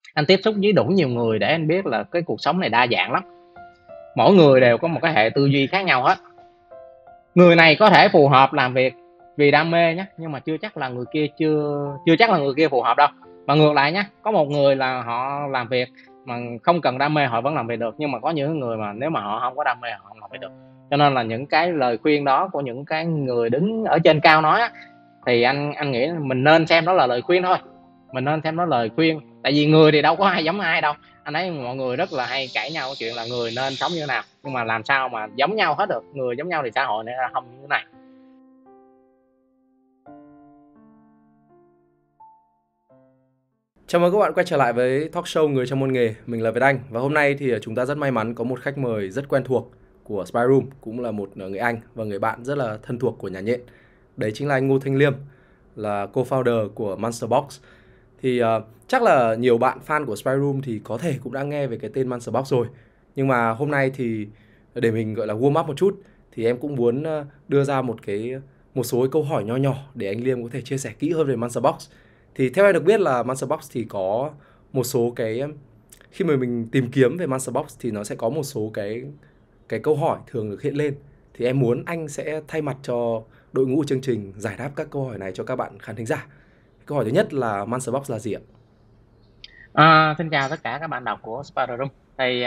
Anh tiếp xúc với đủ nhiều người để anh biết là cái cuộc sống này đa dạng lắm. Mỗi người đều có một cái hệ tư duy khác nhau hết. Người này có thể phù hợp làm việc vì đam mê nhé, nhưng mà chưa chắc là người kia chưa chắc là người kia phù hợp đâu. Mà ngược lại nhé, có một người là họ làm việc mà không cần đam mê họ vẫn làm việc được, nhưng mà có những người mà nếu mà họ không có đam mê họ không làm việc được. Cho nên là những cái lời khuyên đó của những cái người đứng ở trên cao nói á, thì anh nghĩ mình nên xem đó là lời khuyên thôi. Mình nên xem đó là lời khuyên, tại vì người thì đâu có ai giống ai đâu. Anh thấy mọi người rất là hay cãi nhau chuyện là người nên sống như thế nào, nhưng mà làm sao mà giống nhau hết được. Người giống nhau thì xã hội này ra không như thế này. Chào mừng các bạn quay trở lại với talk show Người trong môn nghề. Mình là Việt Anh và hôm nay thì chúng ta rất may mắn có một khách mời rất quen thuộc của Spy Room, cũng là một người anh và người bạn rất là thân thuộc của nhà nhện. Đấy chính là anh Ngô Thanh Liêm, là co-founder của Monster Box. Thì chắc là nhiều bạn fan của Spy Room thì có thể cũng đã nghe về cái tên Monster Box rồi. Nhưng mà hôm nay thì để mình gọi là warm up một chút thì em cũng muốn đưa ra một số cái câu hỏi nho nhỏ để anh Liêm có thể chia sẻ kỹ hơn về Monster Box. Thì theo em được biết là Monster Box thì có một số cái, khi mà mình tìm kiếm về Monster Box thì nó sẽ có một số cái câu hỏi thường được hiện lên. Thì em muốn anh sẽ thay mặt cho đội ngũ chương trình giải đáp các câu hỏi này cho các bạn khán thính giả. Câu hỏi thứ nhất là Monster Box là gì ạ? Xin chào tất cả các bạn đọc của Spider Room. Thì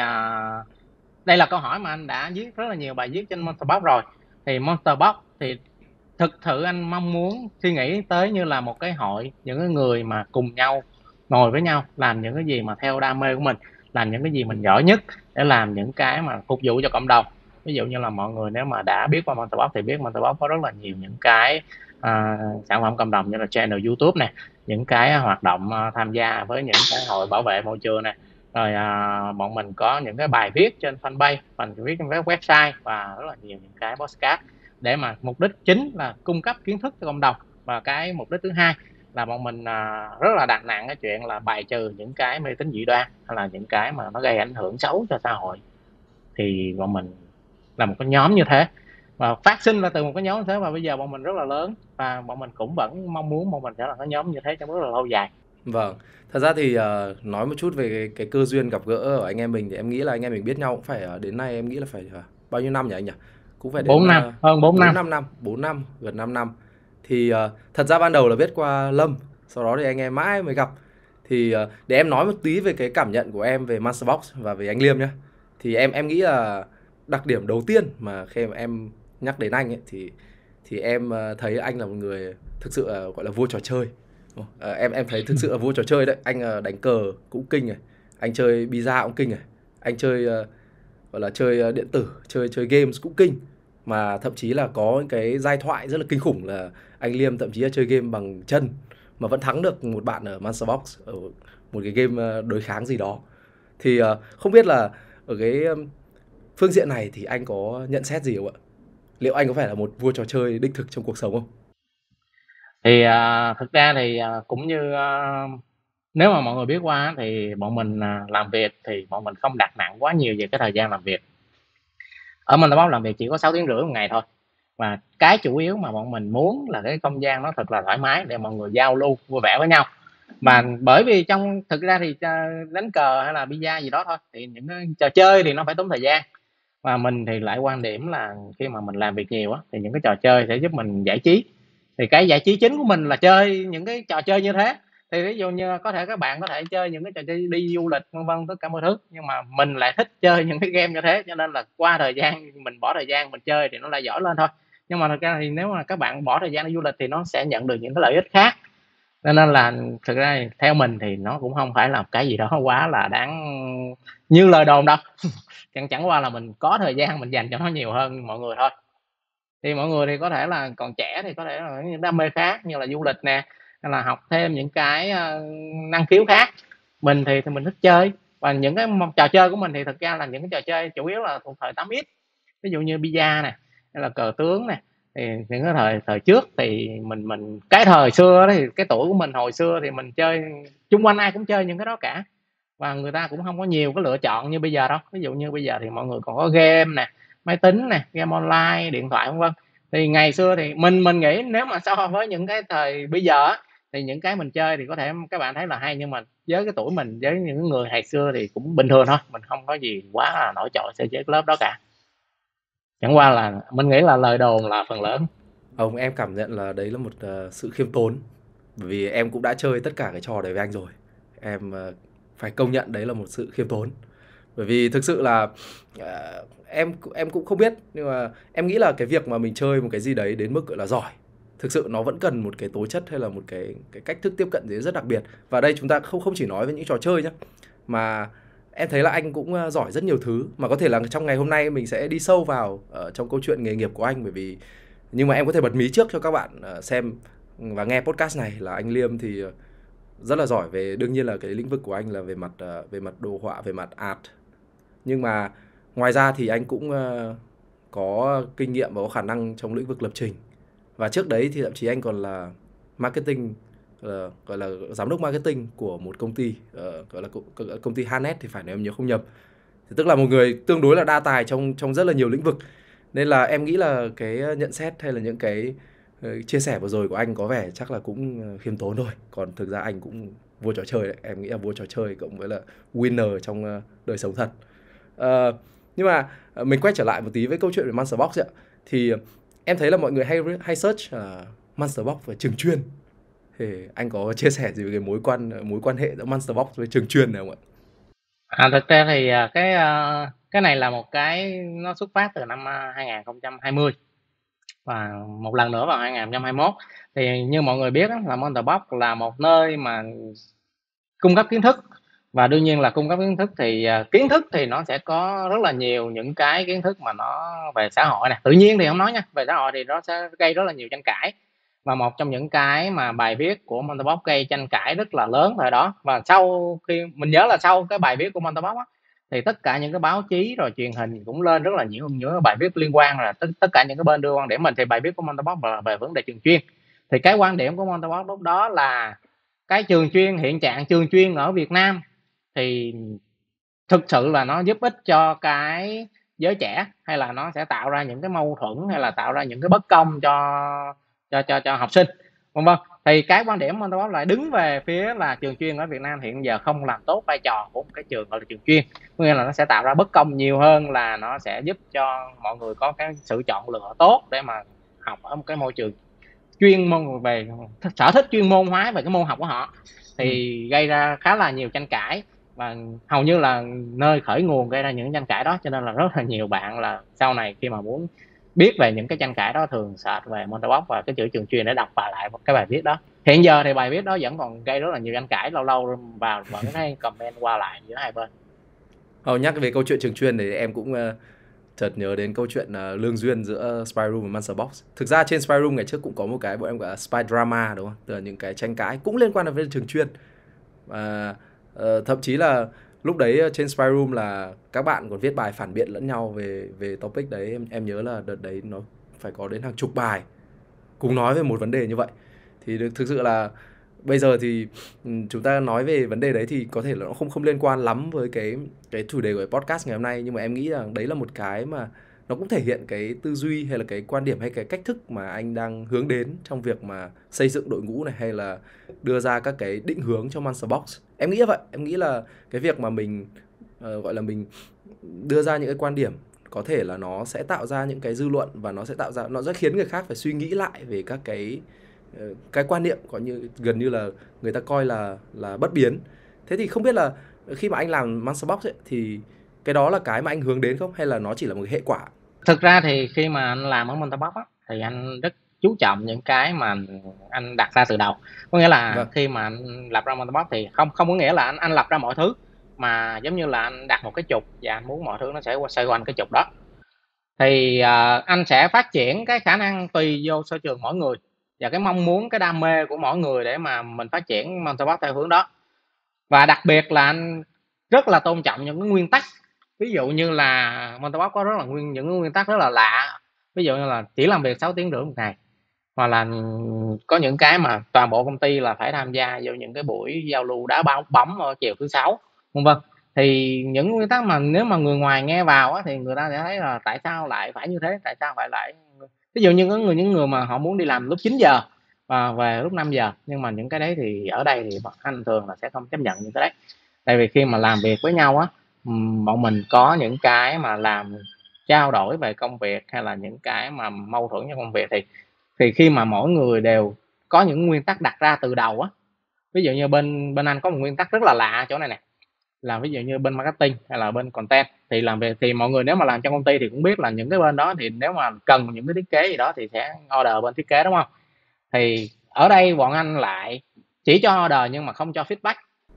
đây là câu hỏi mà anh đã viết rất là nhiều bài viết trên Monster Box rồi. Thì Monster Box thì thực sự anh mong muốn suy nghĩ tới như là một cái hội, những cái người mà cùng nhau ngồi với nhau làm những cái gì mà theo đam mê của mình, làm những cái gì mình giỏi nhất để làm những cái mà phục vụ cho cộng đồng. Ví dụ như là mọi người nếu mà đã biết qua Monster Box thì biết Monster Box có rất là nhiều những cái sản phẩm cộng đồng như là channel YouTube nè, những cái hoạt động tham gia với những cái hội bảo vệ môi trường nè, rồi bọn mình có những cái bài viết trên fanpage, phần viết trên website và rất là nhiều những cái podcast, để mà mục đích chính là cung cấp kiến thức cho cộng đồng. Và cái mục đích thứ hai là bọn mình rất là đặt nặng cái chuyện là bài trừ những cái mê tín dị đoan hay là những cái mà nó gây ảnh hưởng xấu cho xã hội. Thì bọn mình là một cái nhóm như thế, và phát sinh ra từ một cái nhóm như thế, và bây giờ bọn mình rất là lớn và bọn mình cũng vẫn mong muốn bọn mình sẽ là cái nhóm như thế trong rất là lâu dài. Vâng, thật ra thì nói một chút về cái cơ duyên gặp gỡ ở anh em mình thì em nghĩ là anh em mình biết nhau cũng phải đến nay em nghĩ là phải bao nhiêu năm nhỉ anh nhỉ? Cũng phải đến 4 năm, hơn 4 4 năm. 5 năm, 4 năm, gần 5 năm. Thì thật ra ban đầu là biết qua Lâm, sau đó thì anh em mãi mới gặp. Thì để em nói một tí về cái cảm nhận của em về Monster Box và về anh Liêm nhé. Thì em nghĩ là đặc điểm đầu tiên mà khi mà em nhắc đến anh ấy thì em thấy anh là một người thực sự gọi là vua trò chơi. Em thấy thực sự là vua trò chơi đấy. Anh đánh cờ cũng kinh này, anh chơi bida cũng kinh này, anh chơi gọi là chơi điện tử, chơi games cũng kinh. Mà thậm chí là có những cái giai thoại rất là kinh khủng là anh Liêm thậm chí là chơi game bằng chân mà vẫn thắng được một bạn ở Monster Box ở một cái game đối kháng gì đó. Thì không biết là ở cái phương diện này thì anh có nhận xét gì không ạ? Liệu anh có phải là một vua trò chơi đích thực trong cuộc sống không? Thì thực ra thì cũng như nếu mà mọi người biết qua thì bọn mình làm việc thì bọn mình không đặt nặng quá nhiều về cái thời gian làm việc. Ở mình báo làm việc chỉ có 6 tiếng rưỡi một ngày thôi, và cái chủ yếu mà bọn mình muốn là cái không gian nó thật là thoải mái để mọi người giao lưu vui vẻ với nhau. Mà bởi vì trong thực ra thì đánh cờ hay là bida gì đó thôi, thì những cái trò chơi thì nó phải tốn thời gian, và mình thì lại quan điểm là khi mà mình làm việc nhiều á thì những cái trò chơi sẽ giúp mình giải trí. Thì cái giải trí chính của mình là chơi những cái trò chơi như thế. Thì ví dụ như có thể các bạn có thể chơi những cái trò chơi đi du lịch vân vân tất cả mọi thứ, nhưng mà mình lại thích chơi những cái game như thế, cho nên là qua thời gian mình bỏ thời gian mình chơi thì nó lại giỏi lên thôi. Nhưng mà thực ra thì nếu mà các bạn bỏ thời gian đi du lịch thì nó sẽ nhận được những cái lợi ích khác. Cho nên là thực ra theo mình thì nó cũng không phải là cái gì đó quá là đáng như lời đồn đâu. Chẳng qua là mình có thời gian mình dành cho nó nhiều hơn mọi người thôi. Thì mọi người thì có thể là còn trẻ thì có thể là những đam mê khác như là du lịch nè, hay là học thêm những cái năng khiếu khác. Mình thì mình thích chơi, và những cái trò chơi của mình thì thực ra là những cái trò chơi chủ yếu là thuộc thời 8X. Ví dụ như bida nè, hay là cờ tướng nè. Thì những cái thời trước thì mình cái thời xưa đó, thì cái tuổi của mình hồi xưa thì mình chơi chung quanh ai cũng chơi những cái đó cả, và người ta cũng không có nhiều cái lựa chọn như bây giờ đâu. Ví dụ như bây giờ thì mọi người còn có game nè, máy tính nè, game online, điện thoại vân vân. Thì ngày xưa thì mình nghĩ nếu mà so với những cái thời bây giờ Thì những cái mình chơi thì có thể các bạn thấy là hay, nhưng mà với cái tuổi mình, với những người ngày xưa thì cũng bình thường thôi, mình không có gì quá là nổi trội so với cái lớp đó cả. Chẳng qua là mình nghĩ là lời đồn là phần lớn. Em cảm nhận là đấy là một sự khiêm tốn, bởi vì em cũng đã chơi tất cả cái trò đấy với anh rồi. Em phải công nhận đấy là một sự khiêm tốn, bởi vì thực sự là em cũng không biết, nhưng mà em nghĩ là cái việc mà mình chơi một cái gì đấy đến mức gọi là giỏi, thực sự nó vẫn cần một cái tố chất hay là một cái cách thức tiếp cận gì rất đặc biệt. Và đây chúng ta không không chỉ nói về những trò chơi nhé, mà em thấy là anh cũng giỏi rất nhiều thứ, mà có thể là trong ngày hôm nay mình sẽ đi sâu vào trong câu chuyện nghề nghiệp của anh, bởi vì nhưng mà em có thể bật mí trước cho các bạn xem và nghe podcast này là anh Liêm thì rất là giỏi về, đương nhiên là cái lĩnh vực của anh là về mặt đồ họa, về mặt art, nhưng mà ngoài ra thì anh cũng có kinh nghiệm và có khả năng trong lĩnh vực lập trình. Và trước đấy thì thậm chí anh còn là marketing, gọi là giám đốc marketing của một công ty, gọi là công ty Hanet thì phải, nếu em nhớ không nhầm. Thì tức là một người tương đối là đa tài trong rất là nhiều lĩnh vực. Nên là em nghĩ là cái nhận xét hay là những cái chia sẻ vừa rồi của anh có vẻ chắc là cũng khiêm tốn thôi. Còn thực ra anh cũng vua trò chơi đấy. Em nghĩ là vua trò chơi cộng với là winner trong đời sống thật. Nhưng mà mình quay trở lại một tí với câu chuyện về Monster Box ạ. Thì em thấy là mọi người hay search Monster Box và trường chuyên. Thì anh có chia sẻ gì về cái mối quan hệ giữa Monster Box với trường chuyên này không ạ? Thực ra thì cái này là một cái nó xuất phát từ năm 2020, và một lần nữa vào 2021. Thì như mọi người biết là Monster Box là một nơi mà cung cấp kiến thức, và đương nhiên là cung cấp kiến thức thì kiến thức thì nó sẽ có rất là nhiều những cái kiến thức mà nó về xã hội này, tự nhiên thì không nói nha, về xã hội thì nó sẽ gây rất là nhiều tranh cãi. Và một trong những cái mà bài viết của Monster Box gây tranh cãi rất là lớn thời đó, và sau khi mình nhớ là sau cái bài viết của Monster Box thì tất cả những cái báo chí rồi truyền hình cũng lên rất là nhiều những bài viết liên quan, là tất cả những cái bên đưa quan điểm mình. Thì bài viết của Monster Box là về vấn đề trường chuyên. Thì cái quan điểm của Monster Box lúc đó là cái trường chuyên, hiện trạng trường chuyên ở Việt Nam thì thực sự là nó giúp ích cho cái giới trẻ, hay là nó sẽ tạo ra những cái mâu thuẫn, hay là tạo ra những cái bất công cho học sinh, vân vân. Thì cái quan điểm Monster Box lại đứng về phía là trường chuyên ở Việt Nam hiện giờ không làm tốt vai trò của một cái trường gọi là trường chuyên, có nghĩa là nó sẽ tạo ra bất công nhiều hơn là nó sẽ giúp cho mọi người có cái sự chọn lựa tốt để mà học ở một cái môi trường chuyên môn, về sở thích chuyên môn hóa về cái môn học của họ. Thì gây ra khá là nhiều tranh cãi, và hầu như là nơi khởi nguồn gây ra những tranh cãi đó. Cho nên là rất là nhiều bạn là sau này khi mà muốn biết về những cái tranh cãi đó thường search về Monster Box và cái chữ trường chuyên để đọc lại cái bài viết đó. Hiện giờ thì bài viết đó vẫn còn gây rất là nhiều tranh cãi, lâu lâu vào vẫn thấy comment qua lại giữa hai bên. Nhắc về câu chuyện trường chuyên thì em cũng chợt nhớ đến câu chuyện lương duyên giữa Spy Room và Monster Box. Thực ra trên Spy Room ngày trước cũng có một cái bọn em gọi là Spy Drama, đúng không? Tức là những cái tranh cãi cũng liên quan đến với trường chuyên. Và thậm chí là lúc đấy trên Spy Room là các bạn còn viết bài phản biện lẫn nhau về topic đấy. Em nhớ là đợt đấy nó phải có đến hàng chục bài cùng nói về một vấn đề như vậy. Thì thực sự là bây giờ thì chúng ta nói về vấn đề đấy thì có thể là nó không liên quan lắm với cái chủ đề của podcast ngày hôm nay, nhưng mà em nghĩ rằng đấy là một cái mà nó cũng thể hiện cái tư duy hay là cái quan điểm hay cái cách thức mà anh đang hướng đến trong việc mà xây dựng đội ngũ này, hay là đưa ra các cái định hướng cho Monster Box. Em nghĩ vậy, em nghĩ là cái việc mà mình gọi là mình đưa ra những cái quan điểm có thể là nó sẽ tạo ra những cái dư luận, và nó sẽ khiến người khác phải suy nghĩ lại về các cái quan niệm có như gần như là người ta coi là bất biến. Thế thì không biết là khi mà anh làm Monster Box ấy, thì cái đó là cái mà anh hướng đến không, hay là nó chỉ là một hệ quả? Thực ra thì khi mà anh làm ở Monster Box thì anh rất chú trọng những cái mà anh đặt ra từ đầu. Có nghĩa là Vâng. khi mà anh lập ra Monster Box thì không có nghĩa là anh lập ra mọi thứ, mà giống như là anh đặt một cái trục và anh muốn mọi thứ nó sẽ xoay quanh cái trục đó. Thì anh sẽ phát triển cái khả năng tùy vô sở trường mỗi người và cái mong muốn, cái đam mê của mỗi người để mà mình phát triển Monster Box theo hướng đó. Và đặc biệt là anh rất là tôn trọng những cái nguyên tắc. Ví dụ như là Monster Box có rất là những nguyên tắc rất là lạ, ví dụ như là chỉ làm việc 6 tiếng rưỡi một ngày, hoặc là có những cái mà toàn bộ công ty là phải tham gia vào những cái buổi giao lưu đá bóng ở chiều thứ sáu, vân vân. Thì những nguyên tắc mà nếu mà người ngoài nghe vào á, thì người ta sẽ thấy là tại sao lại phải như thế, tại sao phải lại, ví dụ như có những người mà họ muốn đi làm lúc 9 giờ và về lúc 5 giờ, nhưng mà những cái đấy thì ở đây thì bọn anh thường là sẽ không chấp nhận những cái đấy. Tại vì khi mà làm việc với nhau á, bọn mình có những cái mà làm trao đổi về công việc hay là những cái mà mâu thuẫn trong công việc, thì khi mà mỗi người đều có những nguyên tắc đặt ra từ đầu á. Ví dụ như bên bên anh có một nguyên tắc rất là lạ ở chỗ này nè, là ví dụ như bên marketing hay là bên content thì làm việc, thì mọi người nếu mà làm trong công ty thì cũng biết là những cái bên đó thì nếu mà cần những cái thiết kế gì đó thì sẽ order bên thiết kế, đúng không? Thì ở đây bọn anh lại chỉ cho order nhưng mà không cho feedback.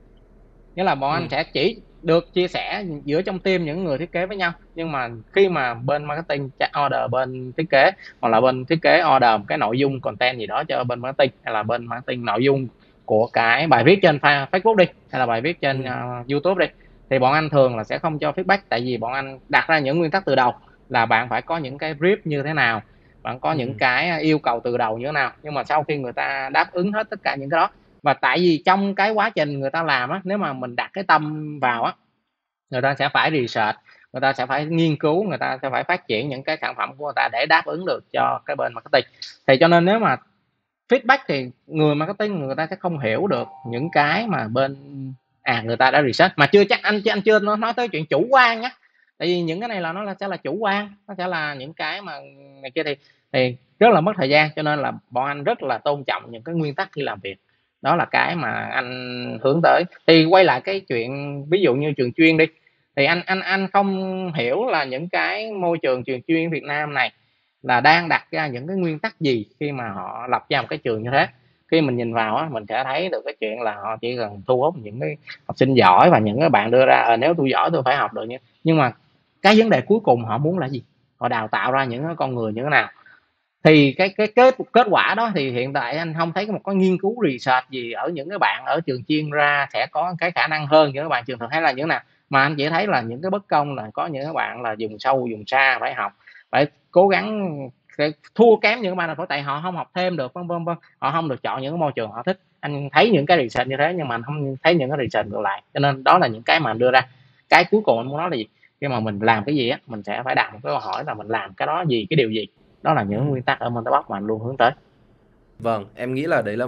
Nghĩa là bọn anh sẽ chỉ được chia sẻ giữa trong team những người thiết kế với nhau, nhưng mà khi mà bên marketing order bên thiết kế, hoặc là bên thiết kế order một cái nội dung content gì đó cho bên marketing, hay là bên marketing nội dung của cái bài viết trên Facebook đi, hay là bài viết trên YouTube đi, thì bọn anh thường là sẽ không cho feedback. Tại vì bọn anh đặt ra những nguyên tắc từ đầu là bạn phải có những cái brief như thế nào, bạn có những cái yêu cầu từ đầu như thế nào, nhưng mà sau khi người ta đáp ứng hết tất cả những cái đó, và tại vì trong cái quá trình người ta làm á, nếu mà mình đặt cái tâm vào á, người ta sẽ phải research, người ta sẽ phải nghiên cứu, người ta sẽ phải phát triển những cái sản phẩm của người ta để đáp ứng được cho cái bên marketing. Thì cho nên nếu mà feedback thì người marketing người ta sẽ không hiểu được những cái mà bên người ta đã research, mà chưa chắc anh chưa nói tới chuyện chủ quan nhé. Tại vì những cái này là nó sẽ là chủ quan, nó sẽ là những cái mà này kia, thì rất là mất thời gian. Cho nên là bọn anh rất là tôn trọng những cái nguyên tắc khi làm việc, đó là cái mà anh hướng tới. Thì quay lại cái chuyện ví dụ như trường chuyên đi, thì anh không hiểu là những cái môi trường trường chuyên Việt Nam này là đang đặt ra những cái nguyên tắc gì khi mà họ lập ra một cái trường như thế. Khi mình nhìn vào á, mình sẽ thấy được cái chuyện là họ chỉ cần thu hút những cái học sinh giỏi, và những cái bạn đưa ra nếu tôi giỏi tôi phải học được như, nhưng mà cái vấn đề cuối cùng họ muốn là gì, họ đào tạo ra những cái con người như thế nào. Thì cái kết quả đó thì hiện tại anh không thấy một cái nghiên cứu research gì ở những cái bạn ở trường chuyên ra sẽ có cái khả năng hơn những các bạn trường thực hay là những nào, mà anh chỉ thấy là những cái bất công là có những các bạn là dùng sâu dùng xa phải học, phải cố gắng, phải thua kém những bạn là phải, tại họ không học thêm được, vân vân vân, họ không được chọn những cái môi trường họ thích. Anh thấy những cái research như thế, nhưng mà anh không thấy những cái research ngược lại. Cho nên đó là những cái mà anh đưa ra. Cái cuối cùng anh muốn nói là gì, khi mà mình làm cái gì á, mình sẽ phải đặt một cái câu hỏi là mình làm cái đó gì, cái điều gì. Đó là những nguyên tắc ở Monsterbox mà anh luôn hướng tới. Vâng, em nghĩ là đấy là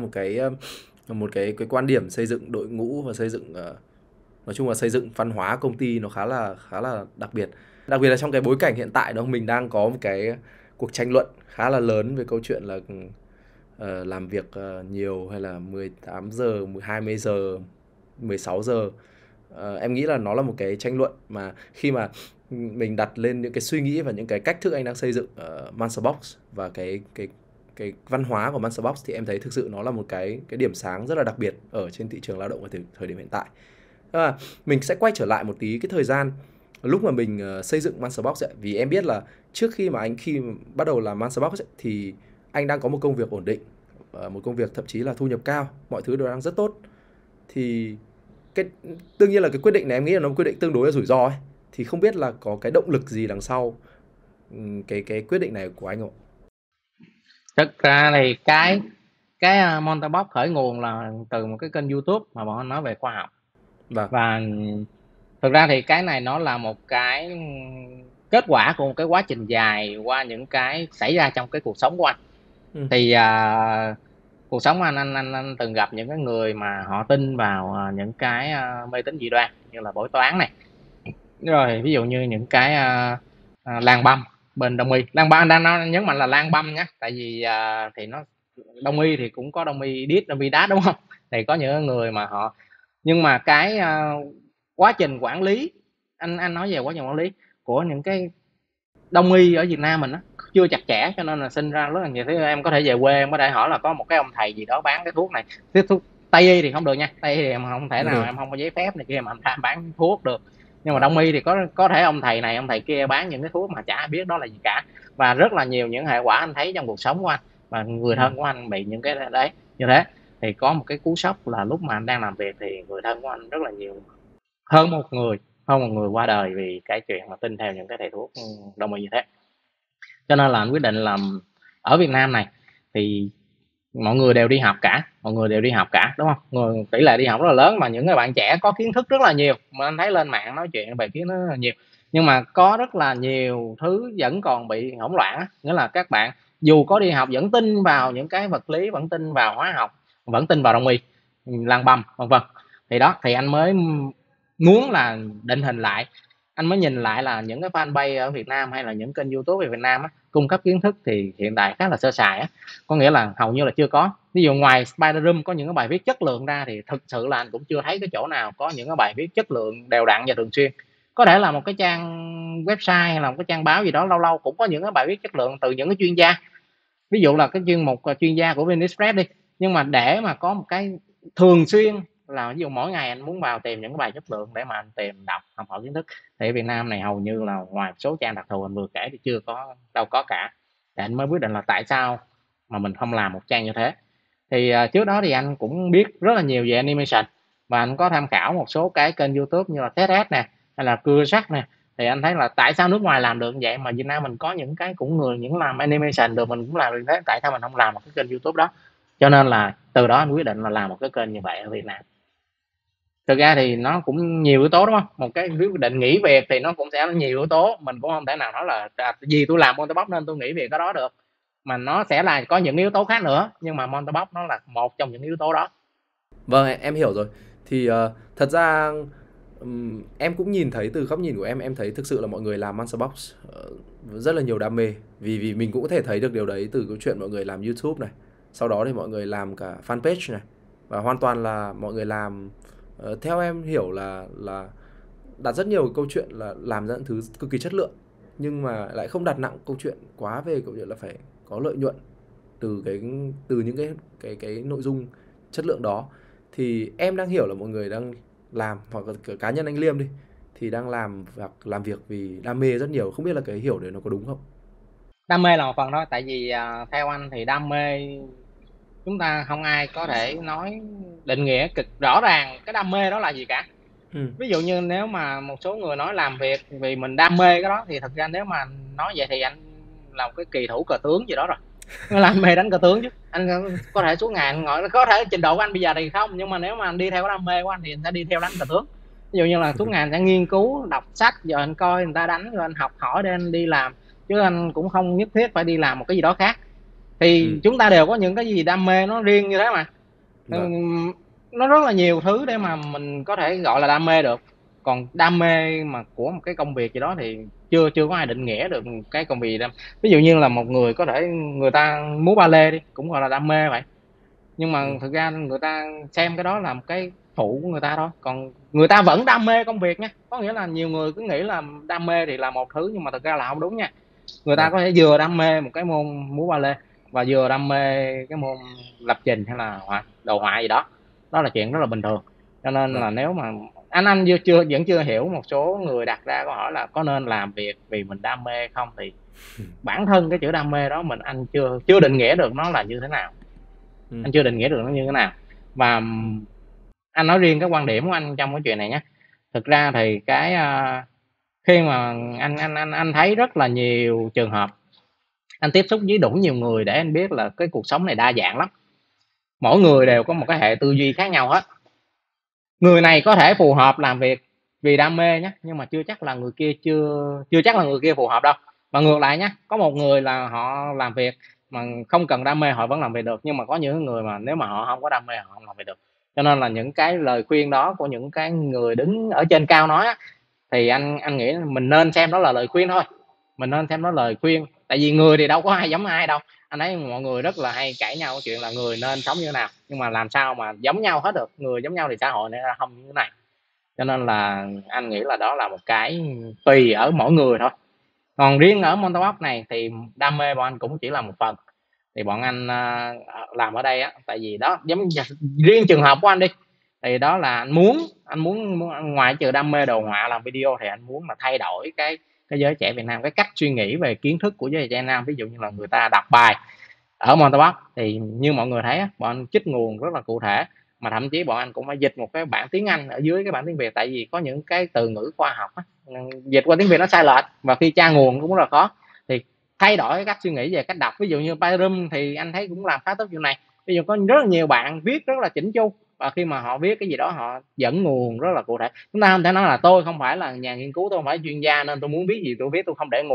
một cái quan điểm xây dựng đội ngũ và xây dựng nói chung là xây dựng văn hóa công ty nó khá là đặc biệt. Đặc biệt là trong cái bối cảnh hiện tại đó, mình đang có một cái cuộc tranh luận khá là lớn về câu chuyện là làm việc nhiều hay là 18 giờ, 20 giờ, 16 giờ. Em nghĩ là nó là một cái tranh luận mà khi mà mình đặt lên những cái suy nghĩ và những cái cách thức anh đang xây dựng Monsterbox và cái văn hóa của Monsterbox, thì em thấy thực sự nó là một cái điểm sáng rất là đặc biệt ở trên thị trường lao động ở thời điểm hiện tại. Mình sẽ quay trở lại một tí cái thời gian lúc mà mình xây dựng Monsterbox ấy, vì em biết là trước khi mà khi bắt đầu làm Monsterbox ấy, thì anh đang có một công việc ổn định, một công việc thậm chí là thu nhập cao, mọi thứ đều đang rất tốt. Thì đương nhiên là cái quyết định này em nghĩ là nó một quyết định tương đối là rủi ro ấy. Thì không biết là có cái động lực gì đằng sau cái quyết định này của anh không? Thực ra thì cái Monsterbox khởi nguồn là từ một cái kênh YouTube mà bọn anh nói về khoa học. Vâng. Và thực ra thì cái này nó là một cái kết quả của một cái quá trình dài qua những cái xảy ra trong cái cuộc sống của anh. Thì cuộc sống của anh từng gặp những cái người mà họ tin vào những cái mê tín dị đoan như là bói toán này, rồi ví dụ như những cái lang băm bên đông y. Lang băm đang nhấn mạnh là lang băm nhé, tại vì thì nó đông y thì cũng có đông y đít, đông y đát, đúng không? Thì có những người mà họ, nhưng mà cái quá trình quản lý, anh nói về quá trình quản lý của những cái đông y ở Việt Nam mình á chưa chặt chẽ, cho nên là sinh ra rất là nhiều thứ. Em có thể về quê em có thể hỏi là có một cái ông thầy gì đó bán cái thuốc này, cái thuốc Tây y thì không được nha, Tây y thì em không thể nào, em không có giấy phép này kia mà em bán thuốc được. Nhưng mà đông y thì có thể ông thầy này ông thầy kia bán những cái thuốc mà chả ai biết đó là gì cả, và rất là nhiều những hệ quả anh thấy trong cuộc sống của anh và người thân của anh bị những cái đấy như thế. Thì có một cái cú sốc là lúc mà anh đang làm việc thì người thân của anh rất là nhiều, hơn một người qua đời vì cái chuyện mà tin theo những cái thầy thuốc đông y như thế. Cho nên là anh quyết định làm ở Việt Nam này thì mọi người đều đi học cả, đúng không? Tỷ lệ đi học rất là lớn, mà những cái bạn trẻ có kiến thức rất là nhiều, mà anh thấy lên mạng nói chuyện về kiến thức rất là nhiều, nhưng mà có rất là nhiều thứ vẫn còn bị hỗn loạn á. Nghĩa là các bạn dù có đi học vẫn tin vào những cái vật lý, vẫn tin vào hóa học, vẫn tin vào đông y, lăn băm vân vân. Thì đó, thì anh mới muốn là định hình lại, anh mới nhìn lại là những cái fanpage ở Việt Nam hay là những kênh YouTube về Việt Nam á, cung cấp kiến thức thì hiện tại khá là sơ sài á, có nghĩa là hầu như là chưa có. Ví dụ ngoài Spider Room có những cái bài viết chất lượng ra thì thực sự là anh cũng chưa thấy cái chỗ nào có những cái bài viết chất lượng đều đặn và thường xuyên. Có thể là một cái trang website hay là một cái trang báo gì đó lâu lâu cũng có những cái bài viết chất lượng từ những cái chuyên gia, ví dụ là cái chuyên mục chuyên gia của VnExpress đi, nhưng mà để mà có một cái thường xuyên là ví dụ mỗi ngày anh muốn vào tìm những cái bài chất lượng để mà anh tìm đọc học hỏi kiến thức thì ở Việt Nam này hầu như là ngoài số trang đặc thù anh vừa kể thì chưa có đâu có cả. Thì anh mới quyết định là tại sao mà mình không làm một trang như thế. Thì trước đó thì anh cũng biết rất là nhiều về animation và anh có tham khảo một số cái kênh YouTube như là TEDx nè hay là Cưa Sắt nè, thì anh thấy là tại sao nước ngoài làm được vậy mà Việt Nam mình có những cái cũng người những làm animation được mình cũng làm được thế, tại sao mình không làm một cái kênh YouTube đó. Cho nên là từ đó anh quyết định là làm một cái kênh như vậy ở Việt Nam. Thực ra thì nó cũng nhiều yếu tố đúng không, một cái quyết định nghỉ việc thì nó cũng sẽ nhiều yếu tố, mình cũng không thể nào nói là vì tôi làm Monsterbox nên tôi nghỉ việc cái đó được, mà nó sẽ là có những yếu tố khác nữa, nhưng mà Monsterbox nó là một trong những yếu tố đó. Vâng, em hiểu rồi. Thì thật ra em cũng nhìn thấy từ góc nhìn của em thấy thực sự là mọi người làm Monsterbox rất là nhiều đam mê. Vì mình cũng có thể thấy được điều đấy từ cái chuyện mọi người làm YouTube này. Sau đó thì mọi người làm cả fanpage này. Và hoàn toàn là mọi người làm theo em hiểu là đặt rất nhiều câu chuyện là làm ra những thứ cực kỳ chất lượng, nhưng mà lại không đặt nặng câu chuyện quá về câu chuyện là phải có lợi nhuận từ những cái nội dung chất lượng đó. Thì em đang hiểu là mọi người đang làm, hoặc là cá nhân anh Liêm đi, thì đang làm việc vì đam mê rất nhiều. Không biết là cái hiểu đấy nó có đúng không? Đam mê là một phần thôi, tại vì theo anh thì đam mê chúng ta không ai có thể nói định nghĩa cực rõ ràng cái đam mê đó là gì cả. Ví dụ như nếu mà một số người nói làm việc vì mình đam mê cái đó thì thật ra nếu mà nói vậy thì anh là một cái kỳ thủ cờ tướng gì đó rồi. Nó làm mê đánh cờ tướng chứ anh có thể xuống ngàn ngồi, có thể trình độ của anh bây giờ thì không, nhưng mà nếu mà anh đi theo cái đam mê của anh thì anh sẽ đi theo đánh cờ tướng. Ví dụ như là xuống ngàn sẽ nghiên cứu đọc sách rồi anh coi người ta đánh rồi anh học hỏi để anh đi làm, chứ anh cũng không nhất thiết phải đi làm một cái gì đó khác. Thì chúng ta đều có những cái gì đam mê nó riêng như thế mà. Nó rất là nhiều thứ để mà mình có thể gọi là đam mê được. Còn đam mê mà của một cái công việc gì đó thì chưa có ai định nghĩa được cái công việc đó. Ví dụ như là một người có thể người ta múa ballet đi cũng gọi là đam mê vậy, nhưng mà thực ra người ta xem cái đó là một cái phụ của người ta thôi, còn người ta vẫn đam mê công việc nha. Có nghĩa là nhiều người cứ nghĩ là đam mê thì là một thứ, nhưng mà thực ra là không đúng nha. Người ta có thể vừa đam mê một cái môn múa ballet và vừa đam mê cái môn lập trình hay là đồ họa gì đó, đó là chuyện rất là bình thường. Cho nên là nếu mà anh vẫn chưa hiểu một số người đặt ra câu hỏi là có nên làm việc vì mình đam mê không, thì bản thân cái chữ đam mê đó anh chưa định nghĩa được nó là như thế nào. Anh chưa định nghĩa được nó như thế nào. Và anh nói riêng cái quan điểm của anh trong cái chuyện này nhé. Thực ra thì cái khi mà anh thấy rất là nhiều trường hợp, anh tiếp xúc với đủ nhiều người để anh biết là cái cuộc sống này đa dạng lắm. Mỗi người đều có một cái hệ tư duy khác nhau hết. Người này có thể phù hợp làm việc vì đam mê nhé, nhưng mà chưa chắc là người kia chưa chắc là người kia phù hợp đâu. Và ngược lại nhé, có một người là họ làm việc mà không cần đam mê họ vẫn làm việc được, nhưng mà có những người mà nếu mà họ không có đam mê họ không làm việc được. Cho nên là những cái lời khuyên đó của những cái người đứng ở trên cao nói á, thì anh nghĩ mình nên xem đó là lời khuyên thôi. Mình nên xem đó lời khuyên, tại vì người thì đâu có ai giống ai đâu. Anh thấy mọi người rất là hay cãi nhau chuyện là người nên sống như thế nào, nhưng mà làm sao mà giống nhau hết được. Người giống nhau thì xã hội này ra không như thế này. Cho nên là anh nghĩ là đó là một cái tùy ở mỗi người thôi. Còn riêng ở Monsterbox này thì đam mê bọn anh cũng chỉ là một phần. Thì bọn anh làm ở đây á, tại vì đó giống riêng trường hợp của anh đi, thì đó là anh muốn ngoài trừ đam mê đồ họa làm video thì anh muốn là thay đổi cái giới trẻ Việt Nam, cái cách suy nghĩ về kiến thức của giới trẻ Việt Nam. Ví dụ như là người ta đọc bài ở Monsterbox thì như mọi người thấy bọn anh trích nguồn rất là cụ thể, mà thậm chí bọn anh cũng phải dịch một cái bản tiếng Anh ở dưới cái bản tiếng Việt, tại vì có những cái từ ngữ khoa học á, dịch qua tiếng Việt nó sai lệch và khi tra nguồn cũng rất là khó. Thì thay đổi cái cách suy nghĩ về cách đọc. Ví dụ như Pyrum thì anh thấy cũng làm khá tốt chuyện này. Ví dụ có rất là nhiều bạn viết rất là chỉnh chu, và khi mà họ viết cái gì đó họ dẫn nguồn rất là cụ thể. Chúng ta không thể nói là tôi không phải là nhà nghiên cứu, tôi không phải chuyên gia nên tôi muốn biết gì tôi viết, tôi không để nguồn.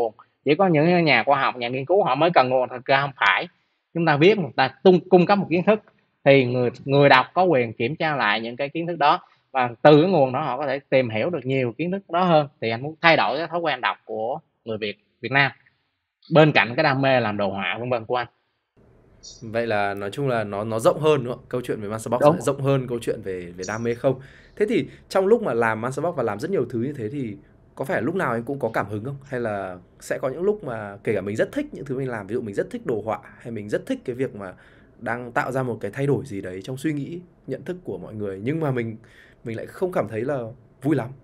Chỉ có những nhà khoa học, nhà nghiên cứu họ mới cần nguồn, thật ra không phải. Chúng ta viết, người ta cung cấp một kiến thức thì người đọc có quyền kiểm tra lại những cái kiến thức đó, và từ cái nguồn đó họ có thể tìm hiểu được nhiều kiến thức đó hơn. Thì anh muốn thay đổi cái thói quen đọc của người Việt Nam bên cạnh cái đam mê làm đồ họa vân vân của anh. Vậy là nói chung là nó rộng hơn đúng không? Câu chuyện về Masterbox Đúng. lại rộng hơn câu chuyện về đam mê không? Thế thì trong lúc mà làm Masterbox và làm rất nhiều thứ như thế thì có phải lúc nào anh cũng có cảm hứng không? Hay là sẽ có những lúc mà kể cả mình rất thích những thứ mình làm, ví dụ mình rất thích đồ họa hay mình rất thích cái việc mà đang tạo ra một cái thay đổi gì đấy trong suy nghĩ, nhận thức của mọi người, nhưng mà mình lại không cảm thấy là vui lắm.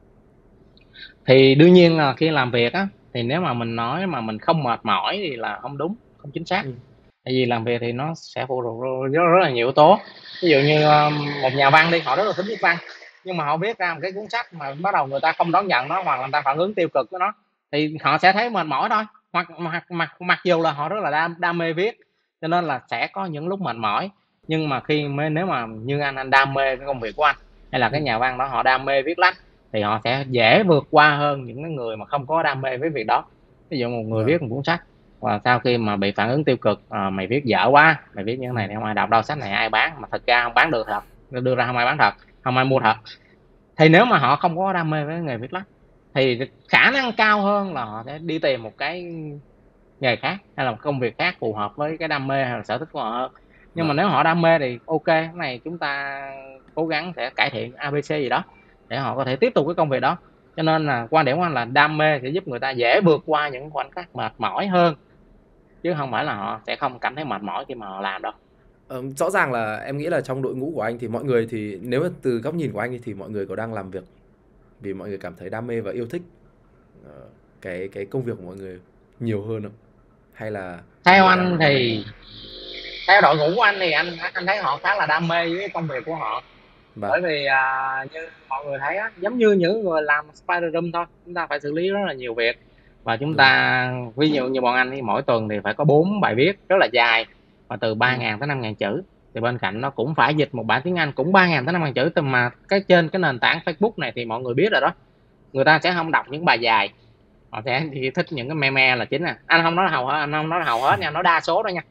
Thì đương nhiên là khi làm việc á, thì nếu mà mình nói mà mình không mệt mỏi thì là không đúng, không chính xác. Ừ. Tại vì làm việc thì nó sẽ phụ thuộc rất là nhiều yếu tố. Ví dụ như một nhà văn đi, họ rất là thích viết văn, nhưng mà họ viết ra một cái cuốn sách mà bắt đầu người ta không đón nhận nó, hoặc là người ta phản ứng tiêu cực với nó, thì họ sẽ thấy mệt mỏi thôi. Mặc dù là họ rất là đam mê viết, cho nên là sẽ có những lúc mệt mỏi. Nhưng mà nếu mà như anh đam mê cái công việc của anh, hay là cái Ừ. nhà văn đó họ đam mê viết lách, thì họ sẽ dễ vượt qua hơn những cái người mà không có đam mê với việc đó. Ví dụ một người Vâng. viết một cuốn sách, và sau khi mà bị phản ứng tiêu cực, mày viết dở quá, mày viết như thế Ừ. này thì không ai đọc đâu, sách này ai bán, mà thật ra không bán được thật, đưa ra không ai bán thật, không ai mua thật. Thì nếu mà họ không có đam mê với nghề viết lách, thì khả năng cao hơn là họ sẽ đi tìm một cái nghề khác, hay là một công việc khác phù hợp với cái đam mê hay là sở thích của họ hơn. Nhưng mà Vâng. nếu họ đam mê thì ok, cái này chúng ta cố gắng sẽ cải thiện ABC gì đó để họ có thể tiếp tục cái công việc đó. Cho nên là quan điểm của anh là đam mê sẽ giúp người ta dễ vượt qua những khoảnh khắc mệt mỏi hơn, chứ không phải là họ sẽ không cảm thấy mệt mỏi khi mà họ làm đâu. Rõ ràng là em nghĩ là trong đội ngũ của anh thì mọi người, thì nếu mà từ góc nhìn của anh thì mọi người có đang làm việc vì mọi người cảm thấy đam mê và yêu thích ờ, cái công việc của mọi người nhiều hơn không? Hay là mọi Theo người anh đang thì, theo đội ngũ của anh thì anh thấy họ khá là đam mê với công việc của họ. và Bởi vì như mọi người thấy á, giống như những người làm spider room thôi, chúng ta phải xử lý rất là nhiều việc, và chúng đúng. ta ví dụ như bọn anh thì mỗi tuần thì phải có 4 bài viết rất là dài, và từ Ừ. 3.000 tới 5.000 chữ. Thì bên cạnh nó cũng phải dịch một bản tiếng Anh cũng 3.000 tới 5.000 chữ. Từ mà trên cái nền tảng Facebook này thì mọi người biết rồi đó, người ta sẽ không đọc những bài dài, họ sẽ chỉ thích những cái meme là chính. Anh không nói là hầu hết, anh không nói là hầu hết nha, nói đa số đó nha.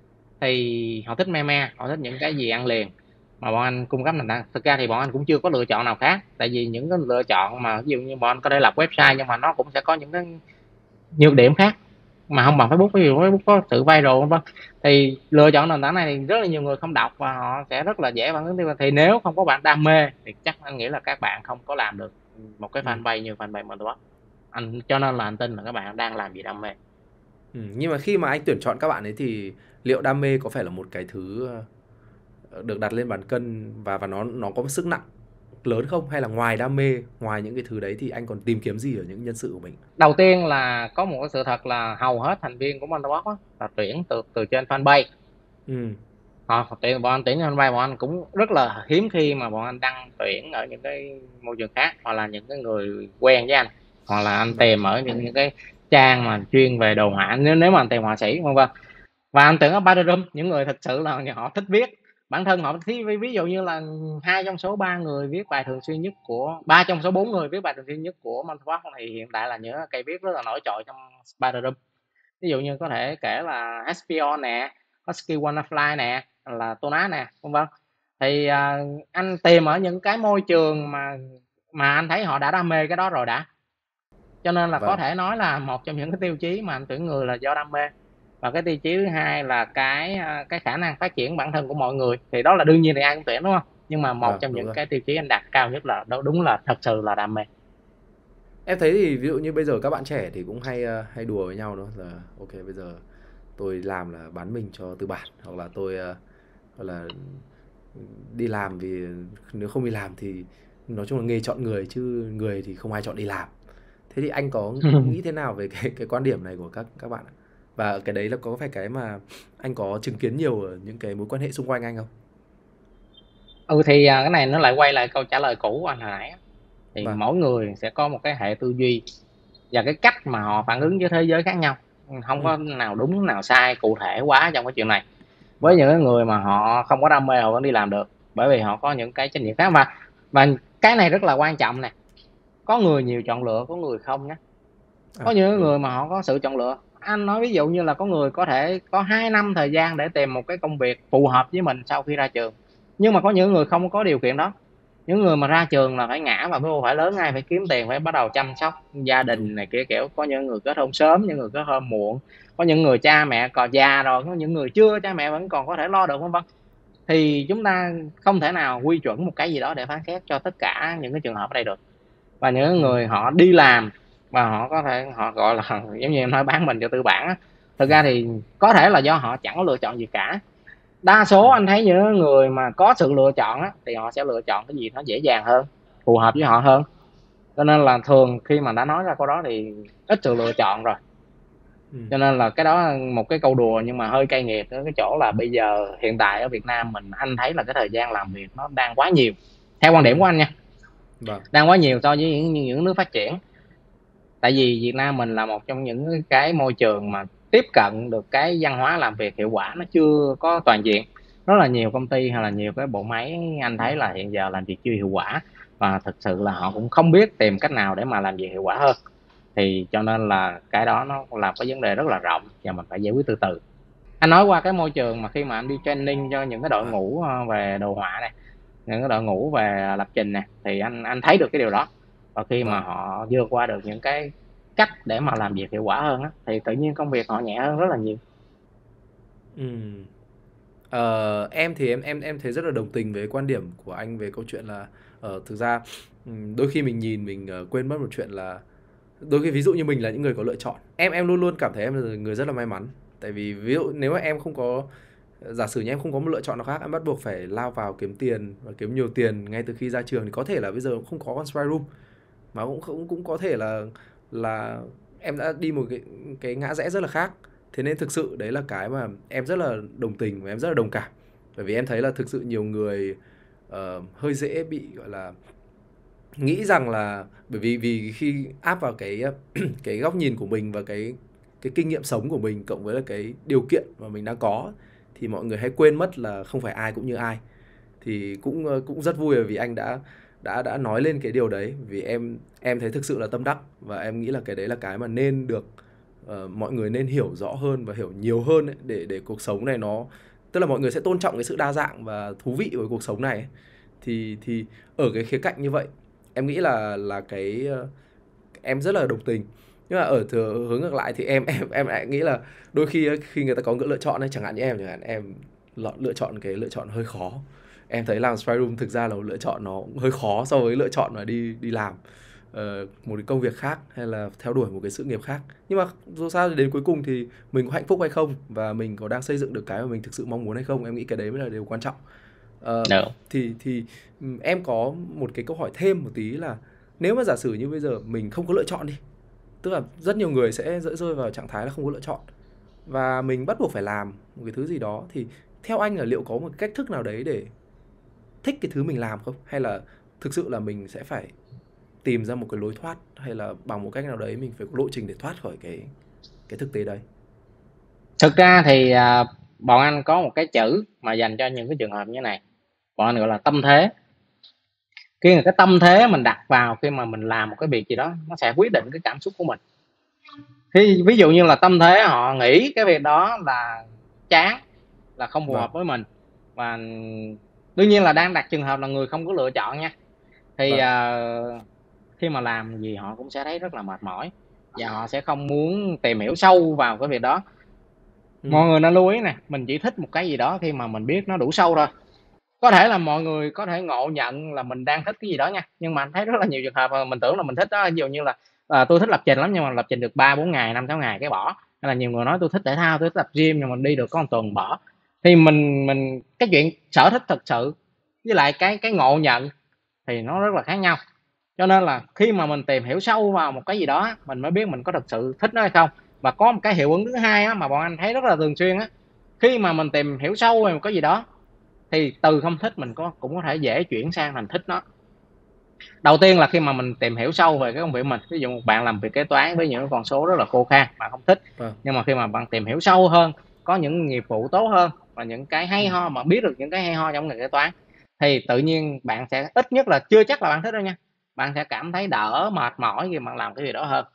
Thì họ thích meme, họ thích những cái gì ăn liền, mà bọn anh cung cấp nền tảng. Thực ra thì bọn anh cũng chưa có lựa chọn nào khác, tại vì những cái lựa chọn mà ví dụ như bọn anh có thể lập website, nhưng mà nó cũng sẽ có những cái nhược điểm khác mà không bằng Facebook. Ví dụ Facebook có sự viral vân vân, thì lựa chọn nền tảng này thì rất là nhiều người không đọc, và họ sẽ rất là dễ phản ứng tiêu cực. Thì nếu không có bạn đam mê thì chắc anh nghĩ là các bạn không có làm được một cái Ừ. fanpage như fanpage Motorbox. Anh cho nên là anh tin là các bạn đang làm gì đam mê. Ừ. Nhưng mà khi mà anh tuyển chọn các bạn ấy thì liệu đam mê có phải là một cái thứ được đặt lên bàn cân và nó có một sức nặng lớn không, hay là ngoài đam mê, ngoài những cái thứ đấy thì anh còn tìm kiếm gì ở những nhân sự của mình? Đầu tiên là có một cái sự thật là hầu hết thành viên của Motorbox là tuyển từ trên fanpage. Ừ. Bọn anh tuyển trên fanpage, bọn anh cũng rất là hiếm khi mà bọn anh đăng tuyển ở những cái môi trường khác, hoặc là những cái người quen với anh, hoặc là anh Vâng. tìm ở những cái trang mà chuyên về đồ họa, nếu mà anh tìm họa sĩ vân vân. Và anh tưởng ở Badroom những người thực sự là họ thích viết, bản thân họ ví dụ như là 2 trong số 3 người viết bài thường xuyên nhất của 3 trong số 4 người viết bài thường xuyên nhất của Motorbox, thì hiện tại là những cây viết rất là nổi trội trong Badroom. Ví dụ như có thể kể là Espion nè, Husky Wannafly nè, là Tona nè vân vân. Thì anh tìm ở những cái môi trường mà anh thấy họ đã đam mê cái đó rồi đã, cho nên là có Vâng. thể nói là một trong những cái tiêu chí mà anh tuyển người là do đam mê. Và cái tiêu chí thứ hai là cái khả năng phát triển bản thân của mọi người, thì đó là đương nhiên thì ai cũng tuyển đúng không, nhưng mà một Vâng, trong đúng những rồi. cái tiêu chí anh đặt cao nhất là đúng là thật sự là đam mê. Em thấy thì ví dụ như bây giờ các bạn trẻ thì cũng hay đùa với nhau đó là ok, bây giờ tôi làm là bán mình cho tư bản, hoặc là tôi hoặc là đi làm vì nếu không đi làm thì nói chung là nghề chọn người chứ người thì không ai chọn đi làm. Thế thì anh có nghĩ thế nào về cái quan điểm này của các bạn ạ? Và cái đấy là có phải cái mà anh có chứng kiến nhiều ở những cái mối quan hệ xung quanh anh không? Thì cái này nó lại quay lại câu trả lời cũ của anh hồi nãy á. Thì Vâng. mỗi người sẽ có một cái hệ tư duy và cái cách mà họ phản ứng với thế giới khác nhau, không Ừ. có nào đúng nào sai cụ thể quá trong cái chuyện này. Với Vâng. những cái người mà họ không có đam mê họ vẫn đi làm được, bởi vì họ có những cái trách nhiệm khác. Và cái này rất là quan trọng nè, có người nhiều chọn lựa, có người không nhé. Có À, những đúng. người mà họ có sự chọn lựa. Anh nói ví dụ như là có người có thể có 2 năm thời gian để tìm một cái công việc phù hợp với mình sau khi ra trường, nhưng mà có những người không có điều kiện đó. Những người mà ra trường là phải ngã vào cái ô phải lớn ngay, phải kiếm tiền, phải bắt đầu chăm sóc gia Đúng. đình này kia kiểu. Có những người kết hôn sớm, những người kết hôn muộn, có những người cha mẹ còn già rồi, có những người chưa cha mẹ vẫn còn có thể lo được, vân vân. Thì chúng ta không thể nào quy chuẩn một cái gì đó để phán xét cho tất cả những cái trường hợp ở đây được. Và những Ừm, người họ đi làm và họ có thể họ gọi là giống như em nói bán mình cho tư bản á, thực ra thì có thể là do họ chẳng có lựa chọn gì cả. Đa số ừm, anh thấy những người mà có sự lựa chọn á thì họ sẽ lựa chọn cái gì nó dễ dàng hơn, phù hợp với họ hơn. Cho nên là thường khi mà đã nói ra câu đó thì ít sự lựa chọn rồi. ừm, Cho nên là cái đó một cái câu đùa nhưng mà hơi cay nghiệt ở cái chỗ là bây giờ hiện tại ở Việt Nam mình, anh thấy là cái thời gian làm việc nó đang quá nhiều, theo quan điểm của ừm, anh nha, vâng, đang quá nhiều so với những nước phát triển. Tại vì Việt Nam mình là một trong những cái môi trường mà tiếp cận được cái văn hóa làm việc hiệu quả nó chưa có toàn diện. Rất là nhiều công ty hay là nhiều cái bộ máy anh thấy là hiện giờ làm việc chưa hiệu quả, và thực sự là họ cũng không biết tìm cách nào để mà làm việc hiệu quả hơn. Thì cho nên là cái đó nó là cái vấn đề rất là rộng và mình phải giải quyết từ từ. Anh nói qua cái môi trường mà khi mà anh đi training cho những cái đội à, ngũ về đồ họa này, những cái đội ngũ về lập trình này, thì anh thấy được cái điều đó. Và khi mà vâng, họ vượt qua được những cái cách để mà làm việc hiệu quả hơn á, thì tự nhiên công việc họ nhẹ hơn rất là nhiều. ừm. Em thì em thấy rất là đồng tình với quan điểm của anh về câu chuyện là, thực ra, đôi khi mình nhìn mình, quên mất một chuyện là đôi khi ví dụ như mình là những người có lựa chọn. Em luôn luôn cảm thấy em là người rất là may mắn. Tại vì ví dụ nếu mà em không có giả sử như em không có một lựa chọn nào khác, em bắt buộc phải lao vào kiếm tiền và kiếm nhiều tiền ngay từ khi ra trường thì có thể là bây giờ cũng không có con spy room, mà cũng có thể là em đã đi một cái ngã rẽ rất là khác. Thế nên thực sự đấy là cái mà em rất là đồng tình và em rất là đồng cảm. Bởi vì em thấy là thực sự nhiều người hơi dễ bị gọi là nghĩ rằng là bởi vì khi áp vào cái cái góc nhìn của mình và cái kinh nghiệm sống của mình cộng với là cái điều kiện mà mình đang có, thì mọi người hay quên mất là không phải ai cũng như ai. Thì cũng rất vui vì anh đã nói lên cái điều đấy, vì em thấy thực sự là tâm đắc và em nghĩ là cái đấy là cái mà nên được mọi người nên hiểu rõ hơn và hiểu nhiều hơn ấy, để cuộc sống này nó, tức là mọi người sẽ tôn trọng cái sự đa dạng và thú vị của cuộc sống này ấy. Thì ở cái khía cạnh như vậy em nghĩ là cái em rất là đồng tình. Nhưng mà ở hướng ngược lại thì em lại nghĩ là đôi khi khi người ta có lựa chọn ấy, chẳng hạn như em chẳng hạn, em lựa chọn cái lựa chọn hơi khó. Em thấy làm spy room thực ra là một lựa chọn nó hơi khó so với lựa chọn mà đi đi làm một cái công việc khác hay là theo đuổi một cái sự nghiệp khác. Nhưng mà dù sao thì đến cuối cùng thì mình có hạnh phúc hay không và mình có đang xây dựng được cái mà mình thực sự mong muốn hay không, em nghĩ cái đấy mới là điều quan trọng. Ờ, Được. thì em có một cái câu hỏi thêm một tí là nếu mà giả sử như bây giờ mình không có lựa chọn đi, tức là rất nhiều người sẽ rơi vào trạng thái là không có lựa chọn và mình bắt buộc phải làm một cái thứ gì đó, thì theo anh là liệu có một cách thức nào đấy để thích cái thứ mình làm không, hay là thực sự là mình sẽ phải tìm ra một cái lối thoát, hay là bằng một cách nào đấy mình phải có lộ trình để thoát khỏi cái thực tế đấy? Thực ra thì bọn anh có một cái chữ mà dành cho những cái trường hợp như thế này, bọn anh gọi là tâm thế. Khi cái tâm thế mình đặt vào khi mà mình làm một cái việc gì đó, nó sẽ quyết định cái cảm xúc của mình. Thì ví dụ như là tâm thế họ nghĩ cái việc đó là chán, là không phù Vâng, hợp với mình, và đương nhiên là đang đặt trường hợp là người không có lựa chọn nha, thì vâng, khi mà làm gì họ cũng sẽ thấy rất là mệt mỏi và họ sẽ không muốn tìm hiểu sâu vào cái việc đó. ừm, Mọi người nên lưu ý nè, mình chỉ thích một cái gì đó khi mà mình biết nó đủ sâu thôi. Có thể là mọi người có thể ngộ nhận là mình đang thích cái gì đó nha, nhưng mà anh thấy rất là nhiều trường hợp mà mình tưởng là mình thích đó, ví dụ như là tôi thích lập trình lắm nhưng mà lập trình được 3 4 ngày 5 6 ngày cái bỏ. Hay là nhiều người nói tôi thích thể thao, tôi thích tập gym nhưng mà đi được có một tuần bỏ. Thì mình cái chuyện sở thích thực sự với lại cái ngộ nhận thì nó rất là khác nhau. Cho nên là khi mà mình tìm hiểu sâu vào một cái gì đó mình mới biết mình có thực sự thích nó hay không. Và có một cái hiệu ứng thứ hai á, mà bọn anh thấy rất là thường xuyên á, khi mà mình tìm hiểu sâu về một cái gì đó thì từ không thích mình cũng có thể dễ chuyển sang thành thích nó. Đầu tiên là khi mà mình tìm hiểu sâu về cái công việc mình, ví dụ một bạn làm việc kế toán với những con số rất là khô khan bạn không thích, vâng, nhưng mà khi mà bạn tìm hiểu sâu hơn, có những nghiệp vụ tốt hơn và những cái hay ừm, ho, mà biết được những cái hay ho trong ngành kế toán, thì tự nhiên bạn sẽ, ít nhất là chưa chắc là bạn thích đâu nha, bạn sẽ cảm thấy đỡ mệt mỏi khi bạn làm cái gì đó hơn.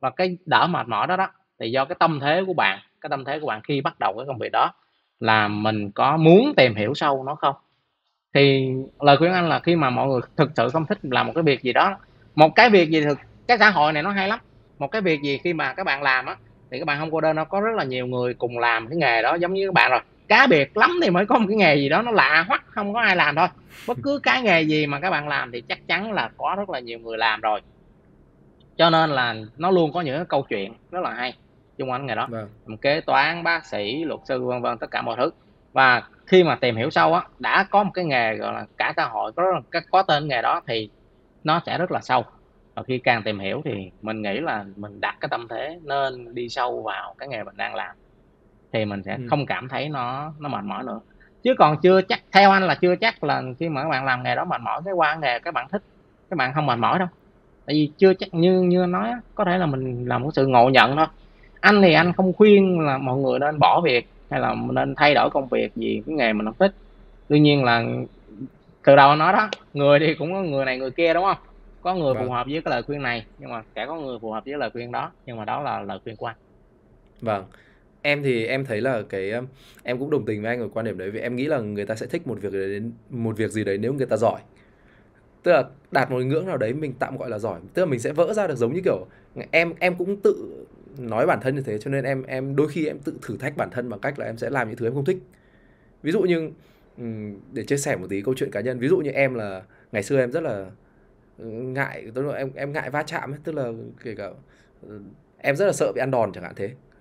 Và cái đỡ mệt mỏi đó đó thì do cái tâm thế của bạn, khi bắt đầu cái công việc đó là mình có muốn tìm hiểu sâu nó không. Thì lời khuyên anh là khi mà mọi người thực sự không thích làm một cái việc gì đó, một cái việc gì thực cái xã hội này nó hay lắm, một cái việc gì khi mà các bạn làm á thì các bạn không cô đơn, nó có rất là nhiều người cùng làm cái nghề đó giống như các bạn rồi. Cá biệt lắm thì mới có một cái nghề gì đó nó lạ hoắc không có ai làm thôi. Bất cứ cái nghề gì mà các bạn làm thì chắc chắn là có rất là nhiều người làm rồi, cho nên là nó luôn có những cái câu chuyện rất là hay xung quanh nghề đó. Vâng. Kế toán, bác sĩ, luật sư, vân vân, tất cả mọi thứ. Và khi mà tìm hiểu sâu á, đã có một cái nghề gọi là cả xã hội có tên nghề đó thì nó sẽ rất là sâu. Và khi càng tìm hiểu thì mình nghĩ là mình đặt cái tâm thế nên đi sâu vào cái nghề mình đang làm thì mình sẽ không cảm thấy nó mệt mỏi nữa. Chứ còn chưa chắc, theo anh là chưa chắc là khi mà các bạn làm nghề đó mệt mỏi, cái qua nghề các bạn thích các bạn không mệt mỏi đâu. Tại vì chưa chắc, như anh nói, có thể là mình làm một sự ngộ nhận thôi. Anh thì anh không khuyên là mọi người nên bỏ việc hay là nên thay đổi công việc vì cái nghề mình không thích. Tuy nhiên là từ đầu anh nói đó, người thì cũng có người này người kia đúng không, có người phù Vâng. hợp với cái lời khuyên này nhưng mà sẽ có người phù hợp với lời khuyên đó, nhưng mà đó là lời khuyên của anh. Vâng. Em thì em thấy là em cũng đồng tình với anh ở quan điểm đấy, vì em nghĩ là người ta sẽ thích một việc gì đấy nếu người ta giỏi. Tức là đạt một ngưỡng nào đấy mình tạm gọi là giỏi, tức là mình sẽ vỡ ra được, giống như kiểu em cũng tự nói bản thân như thế, cho nên em đôi khi em tự thử thách bản thân bằng cách là em sẽ làm những thứ em không thích. Ví dụ như để chia sẻ một tí câu chuyện cá nhân, ví dụ như em là ngày xưa em rất là ngại, tức là em ngại va chạm ấy, tức là kể cả em rất là sợ bị ăn đòn chẳng hạn,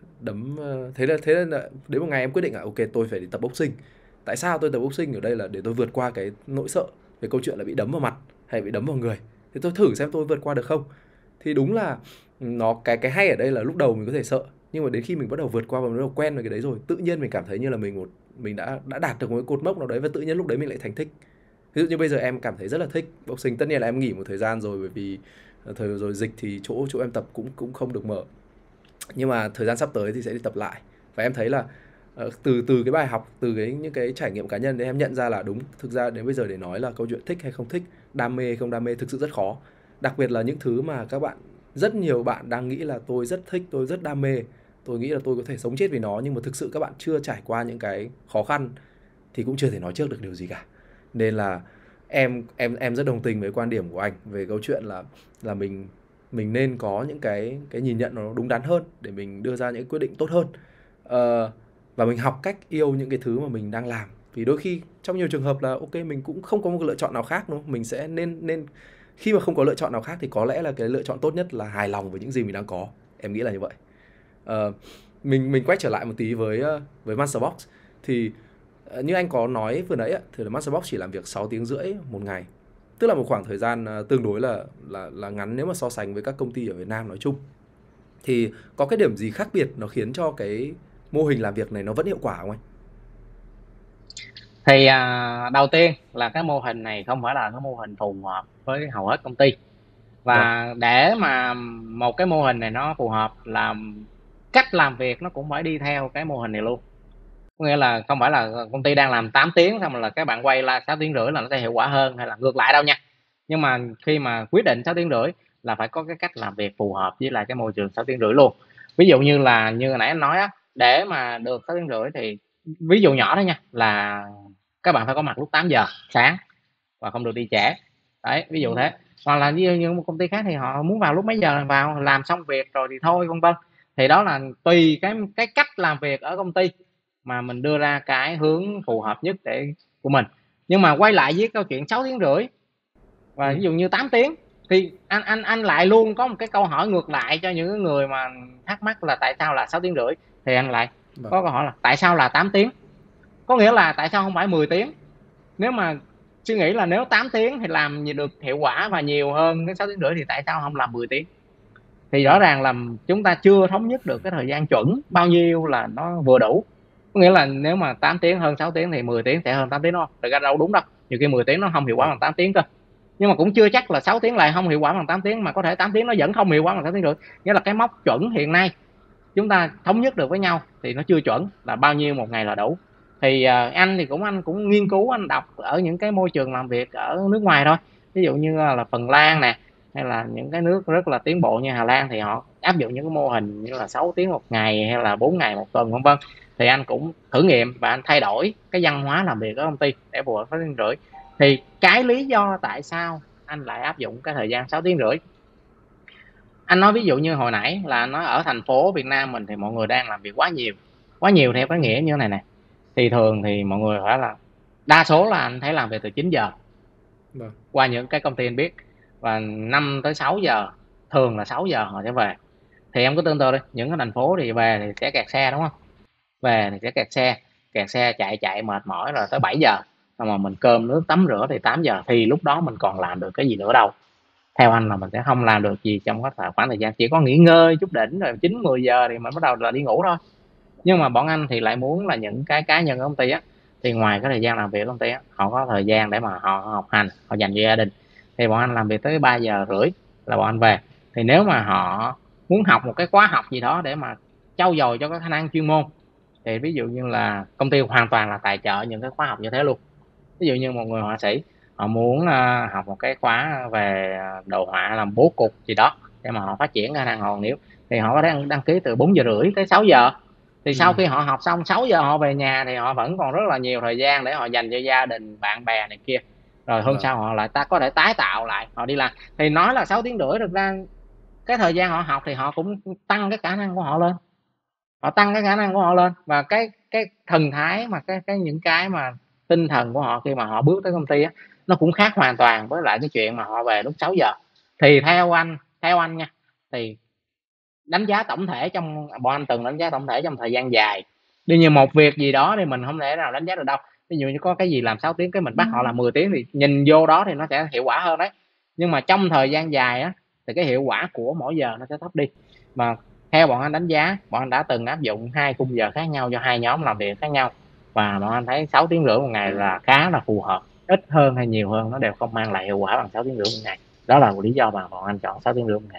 thế nên là đến một ngày em quyết định là ok, tôi phải đi tập boxing. Tại sao tôi tập boxing ở đây là để tôi vượt qua cái nỗi sợ về câu chuyện là bị đấm vào mặt hay bị đấm vào người, thì tôi thử xem tôi vượt qua được không. Thì đúng là nó cái hay ở đây là lúc đầu mình có thể sợ, nhưng mà đến khi mình bắt đầu vượt qua và mình bắt đầu quen với cái đấy rồi, tự nhiên mình cảm thấy như là mình đã đạt được một cái cột mốc nào đấy, và tự nhiên lúc đấy mình lại thành thích. Ví dụ như bây giờ em cảm thấy rất là thích boxing. Tất nhiên là em nghỉ một thời gian rồi, bởi vì thời rồi dịch thì chỗ em tập cũng không được mở, nhưng mà thời gian sắp tới thì sẽ đi tập lại. Và em thấy là từ cái bài học, từ những cái trải nghiệm cá nhân đấy, em nhận ra là đúng, thực ra đến bây giờ để nói là câu chuyện thích hay không thích, đam mê hay không đam mê thực sự rất khó. Đặc biệt là những thứ mà rất nhiều bạn đang nghĩ là tôi rất thích, tôi rất đam mê, tôi nghĩ là tôi có thể sống chết vì nó, nhưng mà thực sự các bạn chưa trải qua những cái khó khăn thì cũng chưa thể nói trước được điều gì cả. Nên là em rất đồng tình với quan điểm của anh về câu chuyện là mình nên có những cái nhìn nhận nó đúng đắn hơn để mình đưa ra những quyết định tốt hơn. Và mình học cách yêu những cái thứ mà mình đang làm, vì đôi khi trong nhiều trường hợp là ok, mình cũng không có một lựa chọn nào khác, đúng không? Mình sẽ nên khi mà không có lựa chọn nào khác thì có lẽ là cái lựa chọn tốt nhất là hài lòng với những gì mình đang có. Em nghĩ là như vậy. Mình quay trở lại một tí với Masterbox. Thì như anh có nói vừa nãy thì là Masterbox chỉ làm việc 6 tiếng rưỡi một ngày, tức là một khoảng thời gian tương đối là ngắn nếu mà so sánh với các công ty ở Việt Nam nói chung. Thì có cái điểm gì khác biệt nó khiến cho cái mô hình làm việc này nó vẫn hiệu quả không anh? Thì đầu tiên là cái mô hình này không phải là cái mô hình phù hợp với hầu hết công ty. Vâng. Và để mà một cái mô hình này nó phù hợp là cách làm việc nó cũng phải đi theo cái mô hình này luôn. Có nghĩa là không phải là công ty đang làm 8 tiếng xong là các bạn quay la 6 tiếng rưỡi là nó sẽ hiệu quả hơn, hay là ngược lại đâu nha. Nhưng mà khi mà quyết định 6 tiếng rưỡi là phải có cái cách làm việc phù hợp với lại cái môi trường 6 tiếng rưỡi luôn. Ví dụ như là như hồi nãy anh nói á, để mà được 6 tiếng rưỡi thì ví dụ nhỏ đó nha, là các bạn phải có mặt lúc 8 giờ sáng và không được đi trễ. Đấy, ví dụ thế. Hoặc là như một công ty khác thì họ muốn vào lúc mấy giờ vào, làm xong việc rồi thì thôi, vân vân. Thì đó là tùy cái cách làm việc ở công ty mà mình đưa ra cái hướng phù hợp nhất để của mình. Nhưng mà quay lại với câu chuyện 6 tiếng rưỡi và ví dụ như 8 tiếng thì anh lại luôn có một cái câu hỏi ngược lại cho những người mà thắc mắc là tại sao là 6 tiếng rưỡi, thì anh lại có câu hỏi là tại sao là 8 tiếng, có nghĩa là tại sao không phải 10 tiếng. Nếu mà suy nghĩ là nếu 8 tiếng thì làm gì được hiệu quả và nhiều hơn cái 6 tiếng rưỡi thì tại sao không làm 10 tiếng. Thì rõ ràng là chúng ta chưa thống nhất được cái thời gian chuẩn bao nhiêu là nó vừa đủ. Có nghĩa là nếu mà 8 tiếng hơn 6 tiếng thì 10 tiếng sẽ hơn 8 tiếng đó. Thực ra đâu đúng đâu, nhiều khi 10 tiếng nó không hiệu quả bằng 8 tiếng cơ. Nhưng mà cũng chưa chắc là 6 tiếng lại không hiệu quả bằng 8 tiếng, mà có thể 8 tiếng nó vẫn không hiệu quả bằng 6 tiếng rưỡi. Nghĩa là cái mốc chuẩn hiện nay chúng ta thống nhất được với nhau thì nó chưa chuẩn là bao nhiêu một ngày là đủ. Thì anh cũng nghiên cứu, anh đọc ở những cái môi trường làm việc ở nước ngoài thôi, ví dụ như là Phần Lan nè, hay là những cái nước rất là tiến bộ như Hà Lan, thì họ áp dụng những cái mô hình như là 6 tiếng một ngày hay là 4 ngày một tuần vân vân, thì anh cũng thử nghiệm và anh thay đổi cái văn hóa làm việc ở công ty để phù hợp với 6 tiếng rưỡi. Thì cái lý do tại sao anh lại áp dụng cái thời gian 6 tiếng rưỡi, anh nói ví dụ như hồi nãy là anh nói ở thành phố Việt Nam mình thì mọi người đang làm việc quá nhiều theo cái nghĩa như thế này nè. Thì thường thì mọi người phải là đa số là anh thấy làm việc từ 9 giờ Vâng. qua những cái công ty anh biết, và 5 tới 6 giờ, thường là 6 giờ họ sẽ về. Thì em cứ tương tự đi, những cái thành phố thì về thì sẽ kẹt xe đúng không, về thì sẽ kẹt xe chạy mệt mỏi rồi tới 7 giờ, xong mà mình cơm nước tắm rửa thì 8 giờ, thì lúc đó mình còn làm được cái gì nữa đâu. Theo anh là mình sẽ không làm được gì trong cái khoảng thời gian, chỉ có nghỉ ngơi chút đỉnh rồi 9-10 giờ thì mình bắt đầu là đi ngủ thôi. Nhưng mà bọn anh thì lại muốn là những cái cá nhân ở công ty á, thì ngoài cái thời gian làm việc ở công ty á, họ có thời gian để mà họ học hành, họ dành cho gia đình. Thì bọn anh làm việc tới 3 giờ rưỡi là bọn anh về. Thì nếu mà họ muốn học một cái khóa học gì đó để mà trau dồi cho cái khả năng chuyên môn, thì ví dụ như là công ty hoàn toàn là tài trợ những cái khóa học như thế luôn. Ví dụ như một người họa sĩ, họ muốn học một cái khóa về đồ họa làm bố cục gì đó để mà họ phát triển khả năng họ nếu, thì họ có thể đăng ký từ 4 giờ rưỡi tới 6 giờ. Thì sau khi họ học xong 6 giờ họ về nhà thì họ vẫn còn rất là nhiều thời gian để họ dành cho gia đình bạn bè này kia, rồi hôm Vâng. sau họ lại có thể tái tạo lại họ đi làm. Thì nói là 6 tiếng rưỡi, thực ra cái thời gian họ học thì họ cũng tăng cái khả năng của họ lên, họ tăng cái khả năng của họ lên, và cái thần thái mà cái những cái mà tinh thần của họ khi mà họ bước tới công ty á, nó cũng khác hoàn toàn với lại cái chuyện mà họ về lúc 6 giờ. Thì theo anh nha, thì đánh giá tổng thể trong bọn anh từng đánh giá tổng thể trong thời gian dài, đương nhiên một việc gì đó thì mình không thể nào đánh giá được đâu. Ví dụ như có cái gì làm 6 tiếng cái mình bắt họ làm 10 tiếng thì nhìn vô đó thì nó sẽ hiệu quả hơn đấy, nhưng mà trong thời gian dài á thì cái hiệu quả của mỗi giờ nó sẽ thấp đi. Mà theo bọn anh đánh giá, bọn anh đã từng áp dụng 2 khung giờ khác nhau cho 2 nhóm làm việc khác nhau, và bọn anh thấy 6 tiếng rưỡi một ngày là khá là phù hợp, ít hơn hay nhiều hơn nó đều không mang lại hiệu quả bằng 6 tiếng rưỡi một ngày. Đó là lý do mà bọn anh chọn 6 tiếng rưỡi một ngày.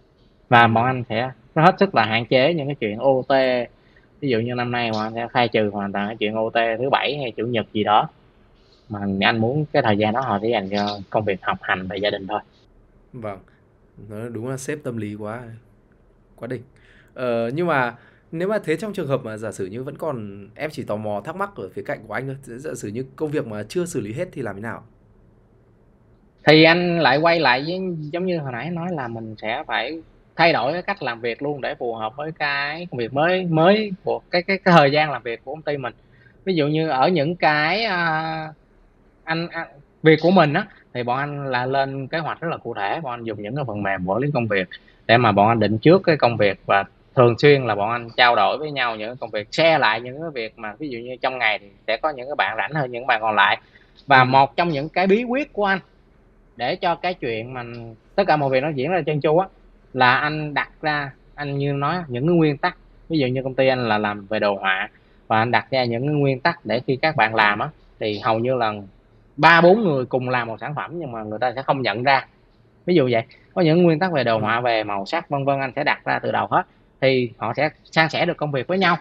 Và bọn anh sẽ hết sức là hạn chế những cái chuyện OT. Ví dụ như năm nay bọn anh sẽ khai trừ hoàn toàn cái chuyện OT thứ Bảy hay Chủ nhật gì đó, mà anh muốn cái thời gian đó họ sẽ dành cho công việc học hành và gia đình thôi. Vâng, nó đúng là sếp tâm lý quá đỉnh. Nhưng mà nếu mà thế, trong trường hợp mà giả sử như vẫn còn, em chỉ tò mò thắc mắc ở phía cạnh của anh thôi, giả sử như công việc mà chưa xử lý hết thì làm thế nào? Thì anh lại quay lại với giống như hồi nãy nói là mình sẽ phải thay đổi cái cách làm việc luôn để phù hợp với cái công việc mới của cái thời gian làm việc của công ty mình. Ví dụ như ở những cái anh việc của mình á, thì bọn anh là lên kế hoạch rất là cụ thể, bọn anh dùng những cái phần mềm quản lý công việc để mà bọn anh định trước cái công việc, và thường xuyên là bọn anh trao đổi với nhau những cái công việc, share lại những cái việc mà ví dụ như trong ngày thì sẽ có những cái bạn rảnh hơn những bạn còn lại. Và một trong những cái bí quyết của anh để cho cái chuyện mà tất cả mọi việc nó diễn ra trơn tru á, là anh đặt ra, anh như nói những cái nguyên tắc. Ví dụ như công ty anh là làm về đồ họa, và anh đặt ra những cái nguyên tắc để khi các bạn làm á thì hầu như là 3-4 người cùng làm một sản phẩm nhưng mà người ta sẽ không nhận ra. Ví dụ vậy, có những nguyên tắc về đồ họa, về màu sắc vân vân, anh sẽ đặt ra từ đầu hết, thì họ sẽ san sẻ được công việc với nhau,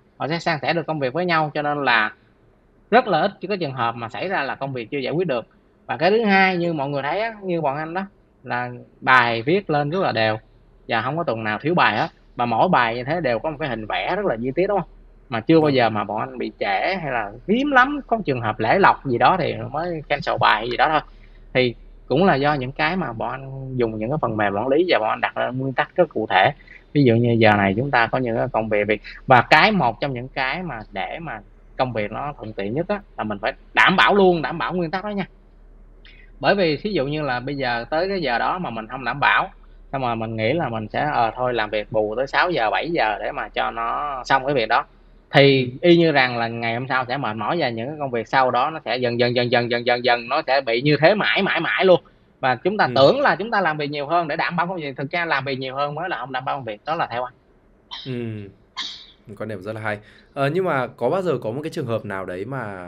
cho nên là rất là ít cái trường hợp mà xảy ra là công việc chưa giải quyết được. Và cái thứ hai, như mọi người thấy á, như bọn anh đó, là bài viết lên rất là đều và không có tuần nào thiếu bài hết, và mỗi bài như thế đều có một cái hình vẽ rất là chi tiết, đúng không? Mà chưa bao giờ mà bọn anh bị trễ, hay là hiếm lắm có trường hợp lễ lọc gì đó thì mới cancel bài gì đó thôi. Thì cũng là do những cái mà bọn anh dùng những cái phần mềm quản lý và bọn anh đặt ra nguyên tắc rất cụ thể. Ví dụ như giờ này chúng ta có những cái công việc, và một trong những cái mà để mà công việc nó thuận tiện nhất á, là mình phải đảm bảo nguyên tắc đó nha. Bởi vì ví dụ như là bây giờ tới cái giờ đó mà mình không đảm bảo, xong rồi mình nghĩ là mình sẽ thôi làm việc bù tới 6 giờ 7 giờ để mà cho nó xong cái việc đó, thì y như rằng là ngày hôm sau sẽ mệt mỏi, và những cái công việc sau đó nó sẽ dần nó sẽ bị như thế mãi luôn. Và chúng ta tưởng là chúng ta làm việc nhiều hơn để đảm bảo công việc, thực ra làm việc nhiều hơn mới là không đảm bảo công việc. Đó là theo anh. Quan điểm rất là hay. Nhưng mà có bao giờ có một cái trường hợp nào đấy mà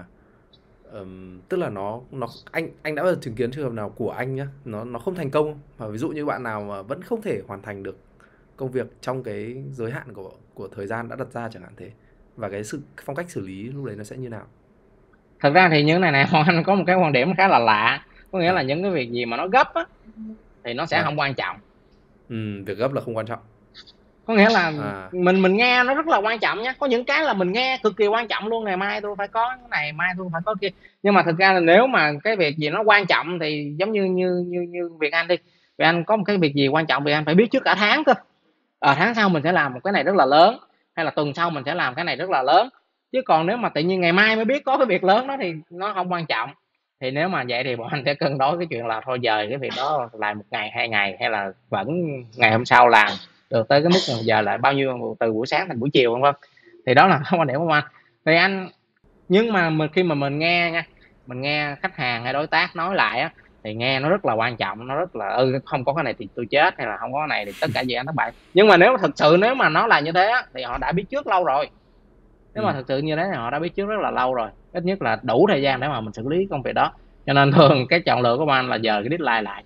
tức là nó anh đã bao giờ chứng kiến trường hợp nào của anh nhá, nó không thành công, và ví dụ như bạn nào mà vẫn không thể hoàn thành được công việc trong cái giới hạn của thời gian đã đặt ra chẳng hạn thế, và cái phong cách xử lý lúc đấy nó sẽ như nào? Thật ra thì như này anh có một cái quan điểm khá là lạ, có nghĩa là những cái việc gì mà nó gấp á thì nó sẽ không quan trọng. Việc gấp là không quan trọng. Có nghĩa là À. mình nghe nó rất là quan trọng nha, có những cái là mình nghe cực kỳ quan trọng luôn, ngày mai tôi phải có cái này, mai tôi phải có kia. Nhưng mà thực ra là nếu mà cái việc gì nó quan trọng thì giống như Việt Anh đi, Việt Anh có một cái việc gì quan trọng Việt Anh phải biết trước cả tháng cơ. Tháng sau mình sẽ làm một cái này rất là lớn, hay là tuần sau mình sẽ làm cái này rất là lớn. Chứ còn nếu mà tự nhiên ngày mai mới biết có cái việc lớn đó thì nó không quan trọng. Thì nếu mà vậy thì bọn anh sẽ cân đối cái chuyện là thôi dời cái việc đó lại một ngày, 2 ngày, hay là vẫn ngày hôm sau làm được tới cái mức giờ lại bao nhiêu, từ buổi sáng thành buổi chiều, vân vân. Thì đó là quan điểm của anh. Thì anh, nhưng mà khi mà mình nghe nha, mình nghe khách hàng hay đối tác nói lại á, thì nghe nó rất là quan trọng, nó rất là không có cái này thì tôi chết, hay là không có cái này thì tất cả dự án thất bại. Nhưng mà nếu thực sự nếu mà nó là như thế á, thì họ đã biết trước lâu rồi. Nếu mà thực sự như thế thì họ đã biết trước rất là lâu rồi, ít nhất là đủ thời gian để mà mình xử lý công việc đó. Cho nên thường cái chọn lựa của anh là giờ cái deadline lại.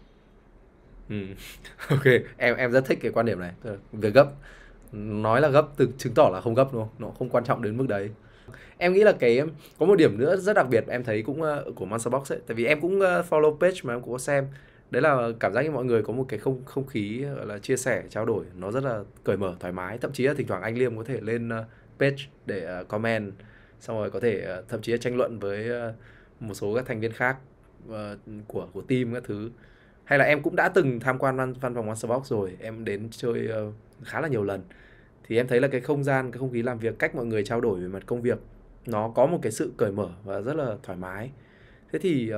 Ok, em rất thích cái quan điểm này. Tức là việc gấp, nói là gấp từ chứng tỏ là không gấp đúng không? Nó không quan trọng đến mức đấy. Em nghĩ là có một điểm nữa rất đặc biệt em thấy cũng của Monsterbox ấy, tại vì em cũng follow page mà em cũng có xem. Đấy là cảm giác như mọi người có một cái không khí gọi là chia sẻ, trao đổi nó rất là cởi mở, thoải mái. Thậm chí là thỉnh thoảng anh Liêm có thể lên page để comment, xong rồi có thể thậm chí là tranh luận với một số các thành viên khác của team các thứ. Hay là em cũng đã từng tham quan văn phòng Monsterbox rồi, em đến chơi khá là nhiều lần. Thì em thấy là cái không gian, cái không khí làm việc, cách mọi người trao đổi về mặt công việc nó có một cái sự cởi mở và rất là thoải mái. Thế thì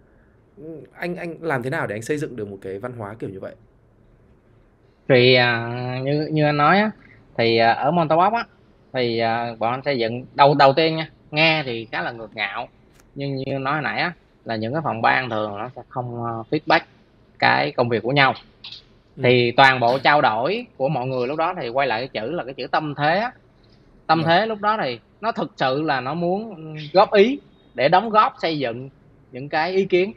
anh làm thế nào để anh xây dựng được một cái văn hóa kiểu như vậy? Thì như như anh nói á, thì ở Montalban á, thì bọn anh xây dựng đầu đầu tiên nha, nghe thì khá là ngược ngạo, nhưng như nói hồi nãy á, là những cái phòng ban thường nó sẽ không feedback cái công việc của nhau. Ừ, Thì toàn bộ trao đổi của mọi người lúc đó thì quay lại cái chữ là cái chữ tâm thế á. Tâm vâng, thế lúc đó thì nó thực sự là nó muốn góp ý để đóng góp xây dựng những cái ý kiến.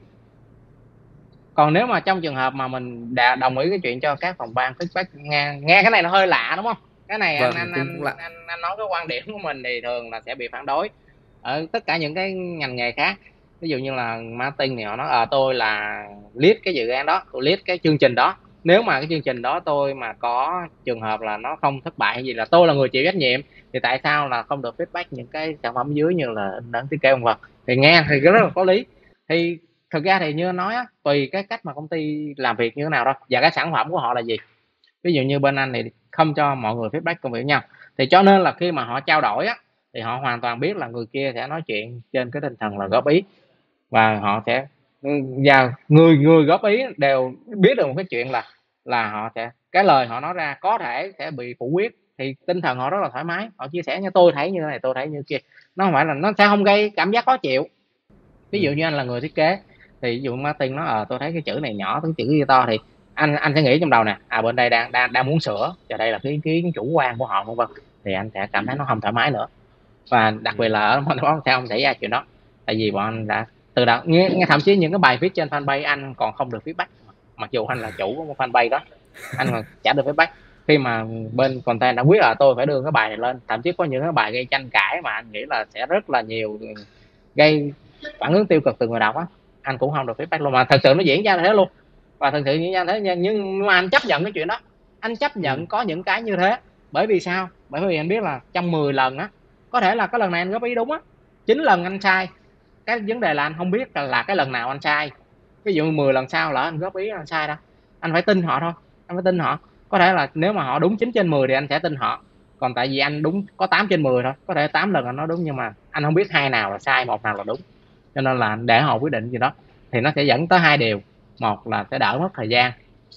Còn nếu mà trong trường hợp mà mình đã đồng ý cái chuyện cho các phòng ban feedback, nghe cái này nó hơi lạ đúng không? Cái này anh vâng, anh cũng cũng anh lạ. anh, anh nói cái quan điểm của mình thì thường là sẽ bị phản đối. Ở tất cả những cái ngành nghề khác, ví dụ như là marketing thì họ nói tôi là lead cái dự án đó, tôi lead cái chương trình đó, nếu mà cái chương trình đó tôi mà có trường hợp là nó không thất bại hay gì là tôi là người chịu trách nhiệm, thì tại sao là không được feedback những cái sản phẩm dưới như là in ấn, thiết kế, vân vân. Thì nghe thì rất là có lý. Thì thực ra thì như anh nói á, tùy cái cách mà công ty làm việc như thế nào đó và cái sản phẩm của họ là gì. Ví dụ như bên anh thì không cho mọi người feedback công việc với nhau, thì cho nên là khi mà họ trao đổi á, thì họ hoàn toàn biết là người kia sẽ nói chuyện trên cái tinh thần là góp ý, và họ sẽ, và người người góp ý đều biết được một cái chuyện là họ sẽ, cái lời họ nói ra có thể sẽ bị phủ quyết, thì tinh thần họ rất là thoải mái, họ chia sẻ như tôi thấy như thế này, tôi thấy như kia. Nó không phải là, nó sẽ không gây cảm giác khó chịu. Ví dụ Ừ, như anh là người thiết kế, thì ví dụ Martin nó tôi thấy cái chữ này nhỏ, cái chữ kia to, thì anh sẽ nghĩ trong đầu nè, bên đây đang muốn sửa, và đây là cái ý kiến chủ quan của họ, vân vân. Thì anh sẽ cảm thấy nó không thoải mái nữa. Và đặc biệt ừ, là ở môn bóng sẽ không xảy ra chuyện đó, tại vì bọn anh đã từ đầu nghe, thậm chí những cái bài viết trên fanpage anh còn không được feedback, mặc dù anh là chủ của một fanpage đó, anh còn chả được feedback. Khi mà bên content đã quyết là tôi phải đưa cái bài này lên, thậm chí có những cái bài gây tranh cãi mà anh nghĩ là sẽ rất là nhiều, gây phản ứng tiêu cực từ người đọc á, anh cũng không được feedback luôn, mà thật sự nó diễn ra thế luôn. Và thật sự diễn ra thế, nhưng mà anh chấp nhận cái chuyện đó, anh chấp ừ, nhận có những cái như thế. Bởi vì sao? Bởi vì anh biết là trong 10 lần á, có thể là cái lần này anh góp ý đúng á, 9 lần anh sai. Cái vấn đề là anh không biết là cái lần nào anh sai. Ví dụ 10 lần sau là anh góp ý anh sai đâu, anh phải tin họ thôi, anh phải tin họ. Có thể là nếu mà họ đúng 9 trên 10 thì anh sẽ tin họ, còn tại vì anh đúng có 8 trên 10 thôi, có thể 8 lần anh nói đúng, nhưng mà anh không biết hai nào là sai, một nào là đúng. Cho nên là để họ quyết định gì đó, thì nó sẽ dẫn tới hai điều. Một là sẽ đỡ mất thời gian,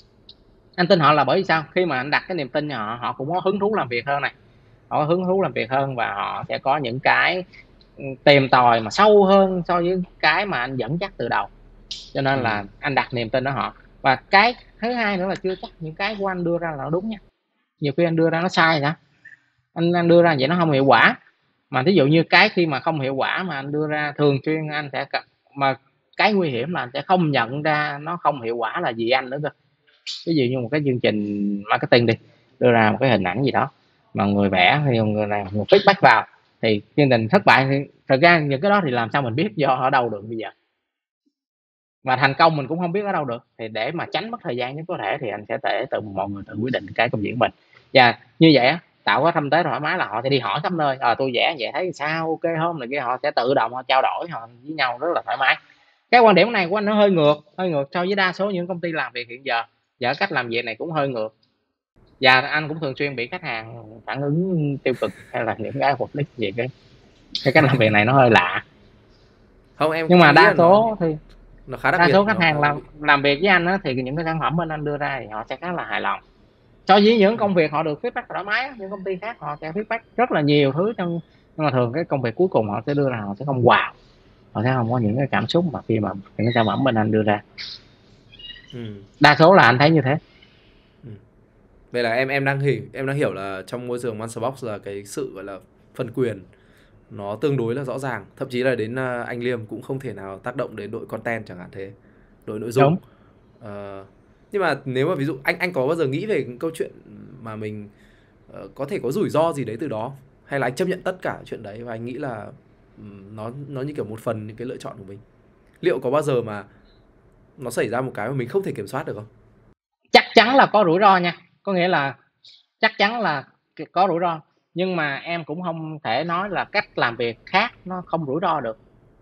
anh tin họ là bởi vì sao, khi mà anh đặt cái niềm tin cho họ, họ cũng có hứng thú làm việc hơn này, họ có hứng thú làm việc hơn, và họ sẽ có những cái tìm tòi mà sâu hơn so với cái mà anh dẫn dắt từ đầu. Cho nên ừ, là anh đặt niềm tin ở họ. Và cái thứ hai nữa là chưa chắc những cái của anh đưa ra là đúng nha, nhiều khi anh đưa ra nó sai hả, anh đưa ra vậy nó không hiệu quả. Mà ví dụ như cái khi mà không hiệu quả mà anh đưa ra thường xuyên, anh sẽ, mà cái nguy hiểm là anh sẽ không nhận ra nó không hiệu quả là vì anh nữa cơ. Ví dụ như một cái chương trình marketing đi, đưa ra một cái hình ảnh gì đó mà người vẽ hay người này người feedback vào, thì chương trình thất bại, thì thật ra những cái đó thì làm sao mình biết do ở đâu được bây giờ, mà thành công mình cũng không biết ở đâu được. Thì để mà tránh mất thời gian nhất có thể thì anh sẽ để tự mọi người tự quyết định cái công việc của mình. Và như vậy á, tạo cái tâm thế thoải mái là họ sẽ đi hỏi khắp nơi, tôi vẽ vậy thấy sao, ok không này kia, họ sẽ tự động họ trao đổi họ với nhau rất là thoải mái. Cái quan điểm này của anh nó hơi ngược so với đa số những công ty làm việc hiện giờ, và cách làm việc này cũng hơi ngược, và anh cũng thường xuyên bị khách hàng phản ứng tiêu cực hay là những cái mục đích gì cái cách làm việc này nó hơi lạ. Không, Nhưng mà em nghĩ là đa số thì nó khá đặc đa biệt, số khách hàng làm việc với anh á, thì những cái sản phẩm bên anh đưa ra thì họ sẽ khá là hài lòng. So với những công việc họ được feedback thoải mái, những công ty khác họ sẽ feedback rất là nhiều thứ trong, nhưng mà thường cái công việc cuối cùng họ sẽ đưa ra họ sẽ không wow, họ sẽ không có những cái cảm xúc mà khi mà những cái sản phẩm bên anh đưa ra. Đa số là anh thấy như thế. Vậy là em đang hiểu là trong môi trường Monsterbox là cái sự gọi là phân quyền nó tương đối là rõ ràng, thậm chí là đến anh Liêm cũng không thể nào tác động đến đội content chẳng hạn thế, đội nội dung. Nhưng mà nếu mà ví dụ anh có bao giờ nghĩ về câu chuyện mà mình có thể có rủi ro gì đấy từ đó, hay là anh chấp nhận tất cả chuyện đấy và anh nghĩ là nó như kiểu một phần những cái lựa chọn của mình? Liệu có bao giờ mà nó xảy ra một cái mà mình không thể kiểm soát được không? Chắc chắn là có rủi ro nha, có nghĩa là chắc chắn là có rủi ro, nhưng mà em cũng không thể nói là cách làm việc khác nó không rủi ro được.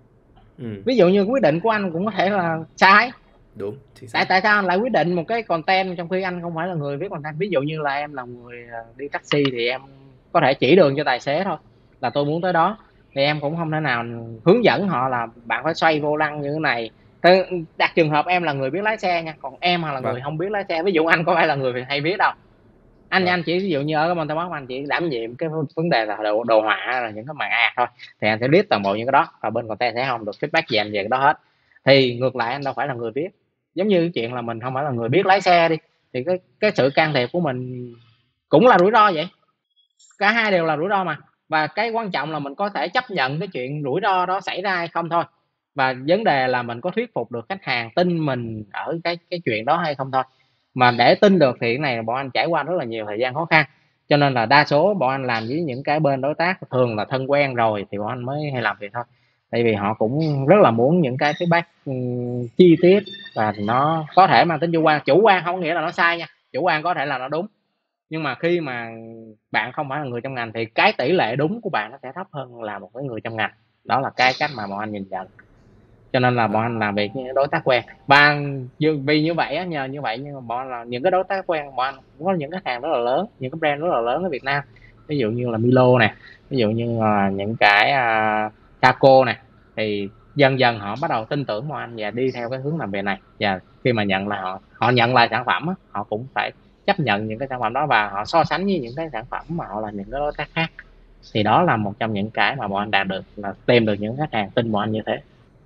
Ví dụ như quyết định của anh cũng có thể là sai. Đúng, chính xác. Tại sao anh lại quyết định một cái content trong khi anh không phải là người viết content? Ví dụ như là em là người đi taxi thì em có thể chỉ đường cho tài xế thôi, là tôi muốn tới đó, thì em cũng không thể nào hướng dẫn họ là bạn phải xoay vô lăng như thế này. Đặt trường hợp em là người biết lái xe nha, còn em là người không biết lái xe, ví dụ anh có phải là người hay biết đâu, anh chỉ ví dụ như ở cái Monsterbox anh chỉ đảm nhiệm cái vấn đề là đồ họa là những cái màn ad thôi, thì anh sẽ list toàn bộ những cái đó, và bên content sẽ không được feedback gì anh về cái đó hết. Thì ngược lại anh đâu phải là người viết, giống như cái chuyện là mình không phải là người biết lái xe đi, thì cái sự can thiệp của mình cũng là rủi ro vậy, cả hai đều là rủi ro mà. Và cái quan trọng là mình có thể chấp nhận cái chuyện rủi ro đó xảy ra hay không thôi, và vấn đề là mình có thuyết phục được khách hàng tin mình ở cái chuyện đó hay không thôi. Mà để tin được thì cái này bọn anh trải qua rất là nhiều thời gian khó khăn, cho nên là đa số bọn anh làm với những cái bên đối tác thường là thân quen rồi thì bọn anh mới hay làm việc thôi, tại vì họ cũng rất là muốn những cái feedback chi tiết, và nó có thể mang tính chủ quan không nghĩa là nó sai nha, chủ quan có thể là nó đúng, nhưng mà khi mà bạn không phải là người trong ngành thì cái tỷ lệ đúng của bạn nó sẽ thấp hơn là một cái người trong ngành. Đó là cái cách mà bọn anh nhìn nhận, cho nên là bọn anh làm việc với đối tác quen. Và vì như vậy á, nhờ như vậy nhưng mà bọn là những cái đối tác quen, bọn anh cũng có những khách hàng rất là lớn, những cái brand rất là lớn ở Việt Nam, ví dụ như là Milo này, ví dụ như là những cái Taco này, thì dần dần họ bắt đầu tin tưởng bọn anh và đi theo cái hướng làm việc này. Và khi mà nhận là họ nhận lại sản phẩm á, họ cũng phải chấp nhận những cái sản phẩm đó và họ so sánh với những cái sản phẩm mà họ là những cái đối tác khác. Thì đó là một trong những cái mà bọn anh đạt được, là tìm được những khách hàng tin bọn anh như thế.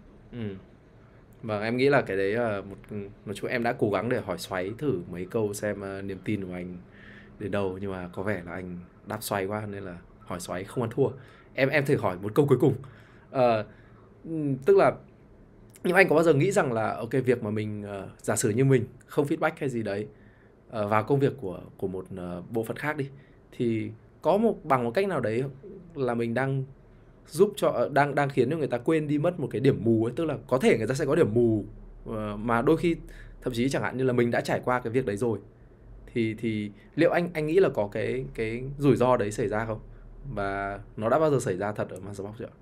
Vâng, em nghĩ là cái đấy là nói chung em đã cố gắng để hỏi xoáy thử mấy câu xem niềm tin của anh đến đâu, nhưng mà có vẻ là anh đáp xoay quá nên là hỏi xoáy không ăn thua. Em thử hỏi một câu cuối cùng. Tức là nhưng anh có bao giờ nghĩ rằng là ok, việc mà mình giả sử như mình không feedback hay gì đấy vào công việc của một bộ phận khác đi, thì có bằng một cách nào đấy là mình đang giúp cho đang khiến cho người ta quên đi mất một cái điểm mù ấy, tức là có thể người ta sẽ có điểm mù mà đôi khi thậm chí chẳng hạn như là mình đã trải qua cái việc đấy rồi, thì liệu anh nghĩ là có cái rủi ro đấy xảy ra không, và nó đã bao giờ xảy ra thật ở Monsterbox chưa?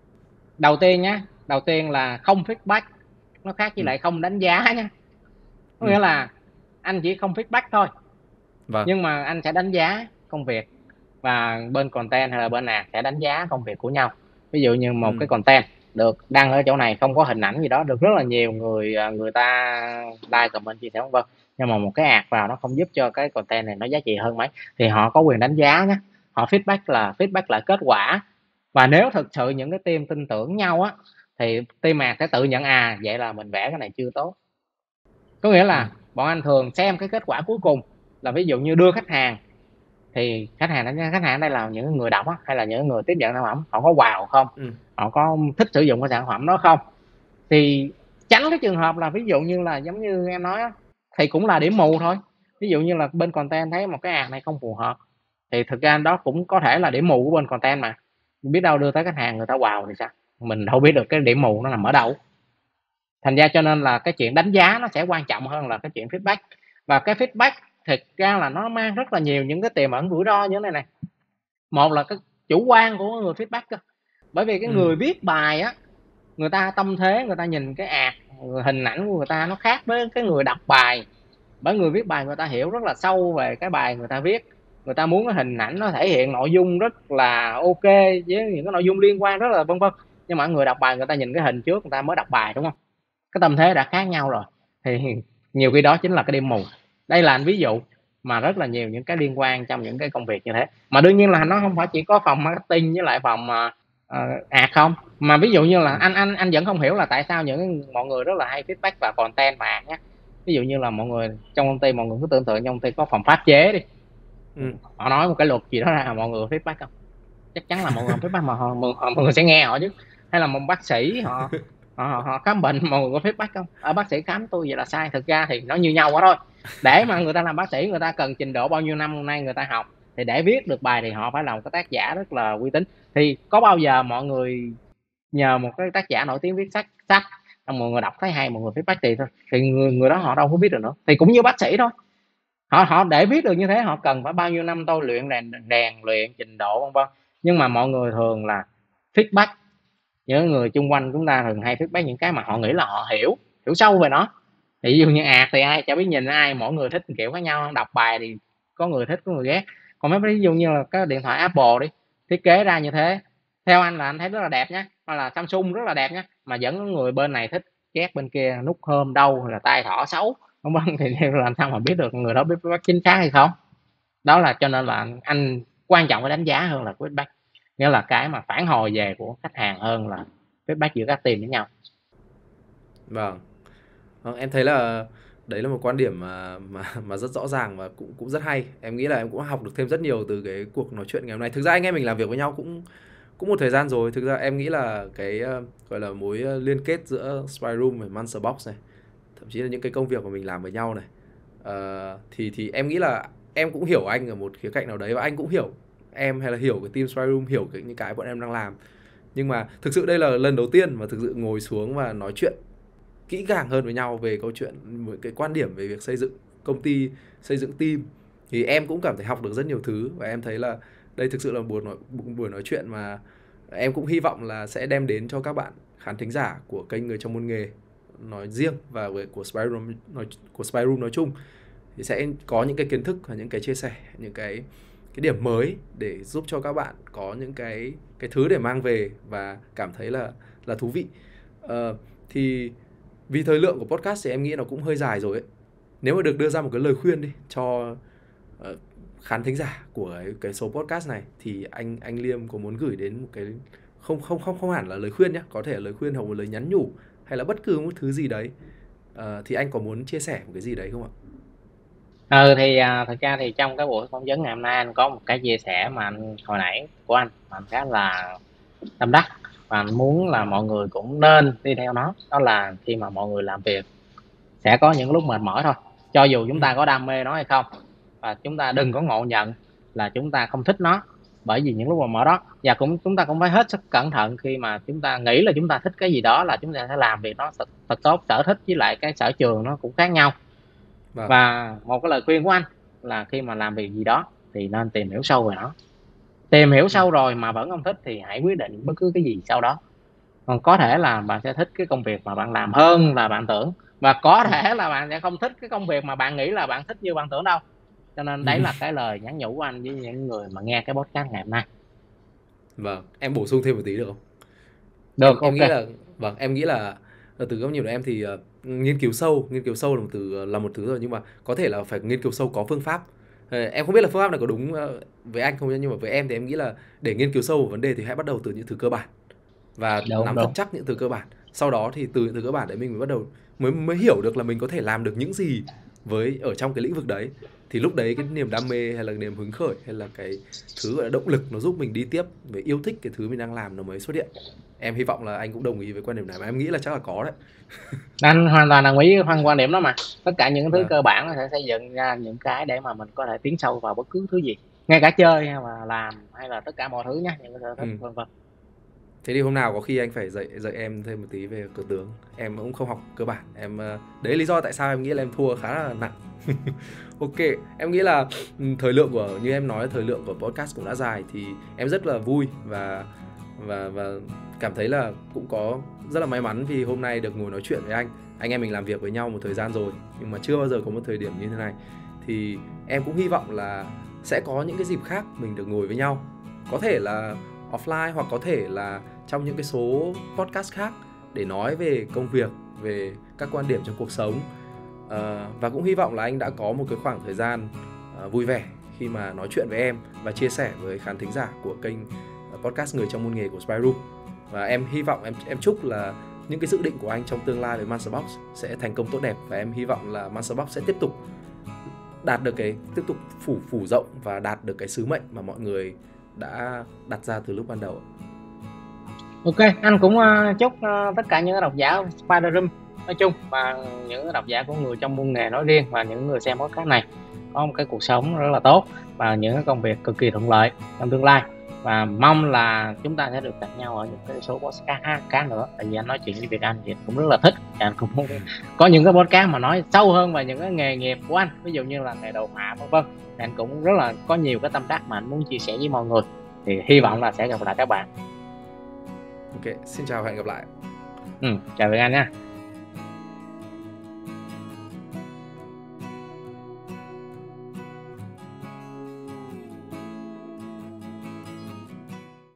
Đầu tiên là không feedback, nó khác với lại không đánh giá nhé. Có nghĩa là anh chỉ không feedback thôi, nhưng mà anh sẽ đánh giá công việc, và bên content hay là bên ad sẽ đánh giá công việc của nhau. Ví dụ như một cái content được đăng ở chỗ này không có hình ảnh gì đó, được rất là nhiều người ta like comment chia sẻ vân vân, nhưng mà một cái ad vào nó không giúp cho cái content này nó giá trị hơn mấy, thì họ có quyền đánh giá nhé. Họ feedback lại kết quả, và nếu thực sự những cái team tin tưởng nhau á, thì team ad sẽ tự nhận vậy là mình vẽ cái này chưa tốt. Có nghĩa là bọn anh thường xem cái kết quả cuối cùng, là ví dụ như đưa khách hàng, thì khách hàng đây là những người đọc á, hay là những người tiếp nhận sản phẩm, họ có wow không, họ có thích sử dụng cái sản phẩm đó không, thì tránh cái trường hợp là ví dụ như là giống như em nói á, thì cũng là điểm mù thôi. Ví dụ như là bên content thấy một cái ad này không phù hợp, thì thực ra đó cũng có thể là điểm mù của bên content mà, biết đâu đưa tới khách hàng người ta wow thì sao, mình đâu biết được cái điểm mù nó nằm ở đâu. Thành ra cho nên là cái chuyện đánh giá nó sẽ quan trọng hơn là cái chuyện feedback. Và cái feedback thực ra là nó mang rất là nhiều những cái tiềm ẩn rủi ro như thế này này. Một là cái chủ quan của người feedback cơ. Bởi vì cái người viết bài á, người ta tâm thế, người ta nhìn cái hình ảnh của người ta nó khác với cái người đọc bài. Bởi người viết bài người ta hiểu rất là sâu về cái bài người ta viết, người ta muốn cái hình ảnh nó thể hiện nội dung rất là ok với những cái nội dung liên quan rất là vân vân. Nhưng mà người đọc bài người ta nhìn cái hình trước, người ta mới đọc bài, đúng không? Cái tâm thế đã khác nhau rồi, thì nhiều khi đó chính là cái điểm mù. Đây là anh ví dụ mà rất là nhiều những cái liên quan trong những cái công việc như thế. Mà đương nhiên là nó không phải chỉ có phòng marketing với lại phòng không, mà ví dụ như là anh vẫn không hiểu là tại sao mọi người rất là hay feedback vào content và nhé. Ví dụ như là mọi người trong công ty, mọi người cứ tưởng tượng trong công ty có phòng pháp chế đi, họ nói một cái luật gì đó ra, mọi người feedback không? Chắc chắn là mọi người feedback, mà mọi người sẽ nghe họ chứ. Hay là một bác sĩ họ khám bệnh, mọi người có feedback không? Bác sĩ khám tôi vậy là sai. Thực ra thì nó như nhau quá thôi. Để mà người ta làm bác sĩ, người ta cần trình độ bao nhiêu năm hôm nay người ta học, thì để viết được bài thì họ phải là một cái tác giả rất là uy tín. Thì có bao giờ mọi người nhờ một cái tác giả nổi tiếng viết sách mọi người đọc thấy hay, mọi người feedback thì người đó họ đâu có biết được nữa. Thì cũng như bác sĩ thôi, họ để biết được như thế họ cần phải bao nhiêu năm tôi luyện rèn luyện trình độ vân vân. Nhưng mà mọi người thường là feedback, những người xung quanh chúng ta thường hay feedback những cái mà họ nghĩ là họ hiểu sâu về nó. Thì ví dụ như thì ai chả biết, nhìn ai mỗi người thích kiểu khác nhau. Đọc bài thì có người thích có người ghét. Còn mấy ví dụ như là cái điện thoại Apple đi, thiết kế ra như thế, theo anh là anh thấy rất là đẹp nhé, hoặc là Samsung rất là đẹp nhé, mà vẫn có người bên này thích, ghét bên kia, nút home đâu, hay là tay thỏ xấu không vâng. Thì làm sao mà biết được người đó biết chính xác hay không? Đó là cho nên là anh quan trọng cái đánh giá hơn là feedback, nghĩa là cái mà phản hồi về của khách hàng hơn là feedback giữa các team với nhau. Vâng. Em thấy là đấy là một quan điểm mà rất rõ ràng và cũng rất hay. Em nghĩ là em cũng học được thêm rất nhiều từ cái cuộc nói chuyện ngày hôm nay. Thực ra anh em mình làm việc với nhau cũng một thời gian rồi. Thực ra em nghĩ là cái gọi là mối liên kết giữa Spyroom và Monsterbox này, thậm chí là những cái công việc mà mình làm với nhau này, thì em nghĩ là em cũng hiểu anh ở một khía cạnh nào đấy, và anh cũng hiểu em, hay là hiểu cái team Spyroom, hiểu những cái bọn em đang làm. Nhưng mà thực sự đây là lần đầu tiên mà thực sự ngồi xuống và nói chuyện kỹ càng hơn với nhau về câu chuyện, cái quan điểm về việc xây dựng công ty, xây dựng team. Thì em cũng cảm thấy học được rất nhiều thứ, và em thấy là đây thực sự là một buổi nói chuyện mà em cũng hy vọng là sẽ đem đến cho các bạn khán thính giả của kênh Người Trong Môn Nghề nói riêng và của Spyroom nói chung, thì sẽ có những cái kiến thức và những cái chia sẻ, những cái điểm mới để giúp cho các bạn có những cái thứ để mang về và cảm thấy là thú vị. Thì vì thời lượng của podcast thì em nghĩ nó cũng hơi dài rồi ấy. Nếu mà được đưa ra một cái lời khuyên đi cho khán thính giả của cái số podcast này, thì anh Liêm có muốn gửi đến một cái, không hẳn là lời khuyên nhé, có thể là lời khuyên hoặc một lời nhắn nhủ, hay là bất cứ một thứ gì đấy, thì anh có muốn chia sẻ một cái gì đấy không ạ? Thì thật ra thì trong cái buổi phỏng vấn ngày hôm nay anh có một cái chia sẻ mà hồi nãy của anh mà anh khá là tâm đắc, và anh muốn là mọi người cũng nên đi theo nó. Đó là khi mà mọi người làm việc sẽ có những lúc mệt mỏi thôi, cho dù chúng ta có đam mê nó hay không, và chúng ta đừng có ngộ nhận là chúng ta không thích nó. Bởi vì những lúc mệt mỏi đó, và chúng ta cũng phải hết sức cẩn thận khi mà chúng ta nghĩ là chúng ta thích cái gì đó là chúng ta sẽ làm việc nó thật tốt. Sở thích với lại cái sở trường nó cũng khác nhau. Và một cái lời khuyên của anh là khi mà làm việc gì đó thì nên tìm hiểu sâu về nó. Tìm hiểu sâu rồi mà vẫn không thích thì hãy quyết định bất cứ cái gì sau đó. Còn có thể là bạn sẽ thích cái công việc mà bạn làm hơn là bạn tưởng, và có thể là bạn sẽ không thích cái công việc mà bạn nghĩ là bạn thích như bạn tưởng đâu. Cho nên đấy là cái lời nhắn nhủ của anh với những người mà nghe cái podcast ngày hôm nay. Vâng, em bổ sung thêm một tí được không? Được, em nghĩ là em nghĩ là từ góc nhìn của em thì nghiên cứu sâu là một thứ rồi, nhưng mà có thể là phải nghiên cứu sâu có phương pháp. Em không biết là phương pháp này có đúng với anh không, nhưng mà với em thì em nghĩ là để nghiên cứu sâu một vấn đề thì hãy bắt đầu từ những thứ cơ bản và nắm thật chắc những thứ cơ bản. Sau đó thì từ những thứ cơ bản đấy mình mới bắt đầu mới hiểu được là mình có thể làm được những gì ở trong cái lĩnh vực đấy. Thì lúc đấy cái niềm đam mê hay là niềm hứng khởi hay là cái thứ gọi là động lực nó giúp mình đi tiếp, về yêu thích cái thứ mình đang làm nó mới xuất hiện. Em hy vọng là anh cũng đồng ý với quan điểm này, mà em nghĩ là chắc là có đấy. Anh hoàn toàn đồng ý với quan điểm đó mà. Tất cả những thứ cơ bản nó sẽ xây dựng ra những cái để mà mình có thể tiến sâu vào bất cứ thứ gì, ngay cả chơi hay là làm hay là tất cả mọi thứ nhé, những cái sở thích vân vân. Thế thì hôm nào có khi anh phải dạy em thêm một tí về cờ tướng. Em cũng không học cơ bản. Đấy là lý do tại sao em nghĩ là em thua khá là nặng. Ok, em nghĩ là thời lượng của, như em nói, thời lượng của podcast cũng đã dài, thì em rất là vui và cảm thấy là cũng có rất là may mắn vì hôm nay được ngồi nói chuyện với anh. Anh em mình làm việc với nhau một thời gian rồi nhưng mà chưa bao giờ có một thời điểm như thế này. Thì em cũng hy vọng là sẽ có những cái dịp khác mình được ngồi với nhau. Có thể là offline hoặc có thể là trong những cái số podcast khác để nói về công việc, về các quan điểm trong cuộc sống. Và cũng hy vọng là anh đã có một cái khoảng thời gian vui vẻ khi mà nói chuyện với em và chia sẻ với khán thính giả của kênh podcast Người trong môn nghề của Spy Room. Và em hy vọng, em chúc là những cái dự định của anh trong tương lai với Masterbox sẽ thành công tốt đẹp, và em hy vọng là Masterbox sẽ tiếp tục đạt được tiếp tục phủ rộng và đạt được cái sứ mệnh mà mọi người đã đặt ra từ lúc ban đầu. Ok, anh cũng chúc tất cả những độc giả Spider Room nói chung và những độc giả của Người trong môn nghề nói riêng và những người xem podcast này có một cái cuộc sống rất là tốt và những cái công việc cực kỳ thuận lợi trong tương lai, và mong là chúng ta sẽ được gặp nhau ở những cái số podcast khác nữa. Tại vì anh nói chuyện với Việt Anh thì anh cũng rất là thích, anh cũng có những cái podcast mà nói sâu hơn về những cái nghề nghiệp của anh, ví dụ như là nghề đồ họa vân vân. Anh cũng rất là có nhiều cái tâm đắc mà anh muốn chia sẻ với mọi người, thì hy vọng là sẽ gặp lại các bạn. Ok, xin chào và hẹn gặp lại. Chào Việt Anh nha.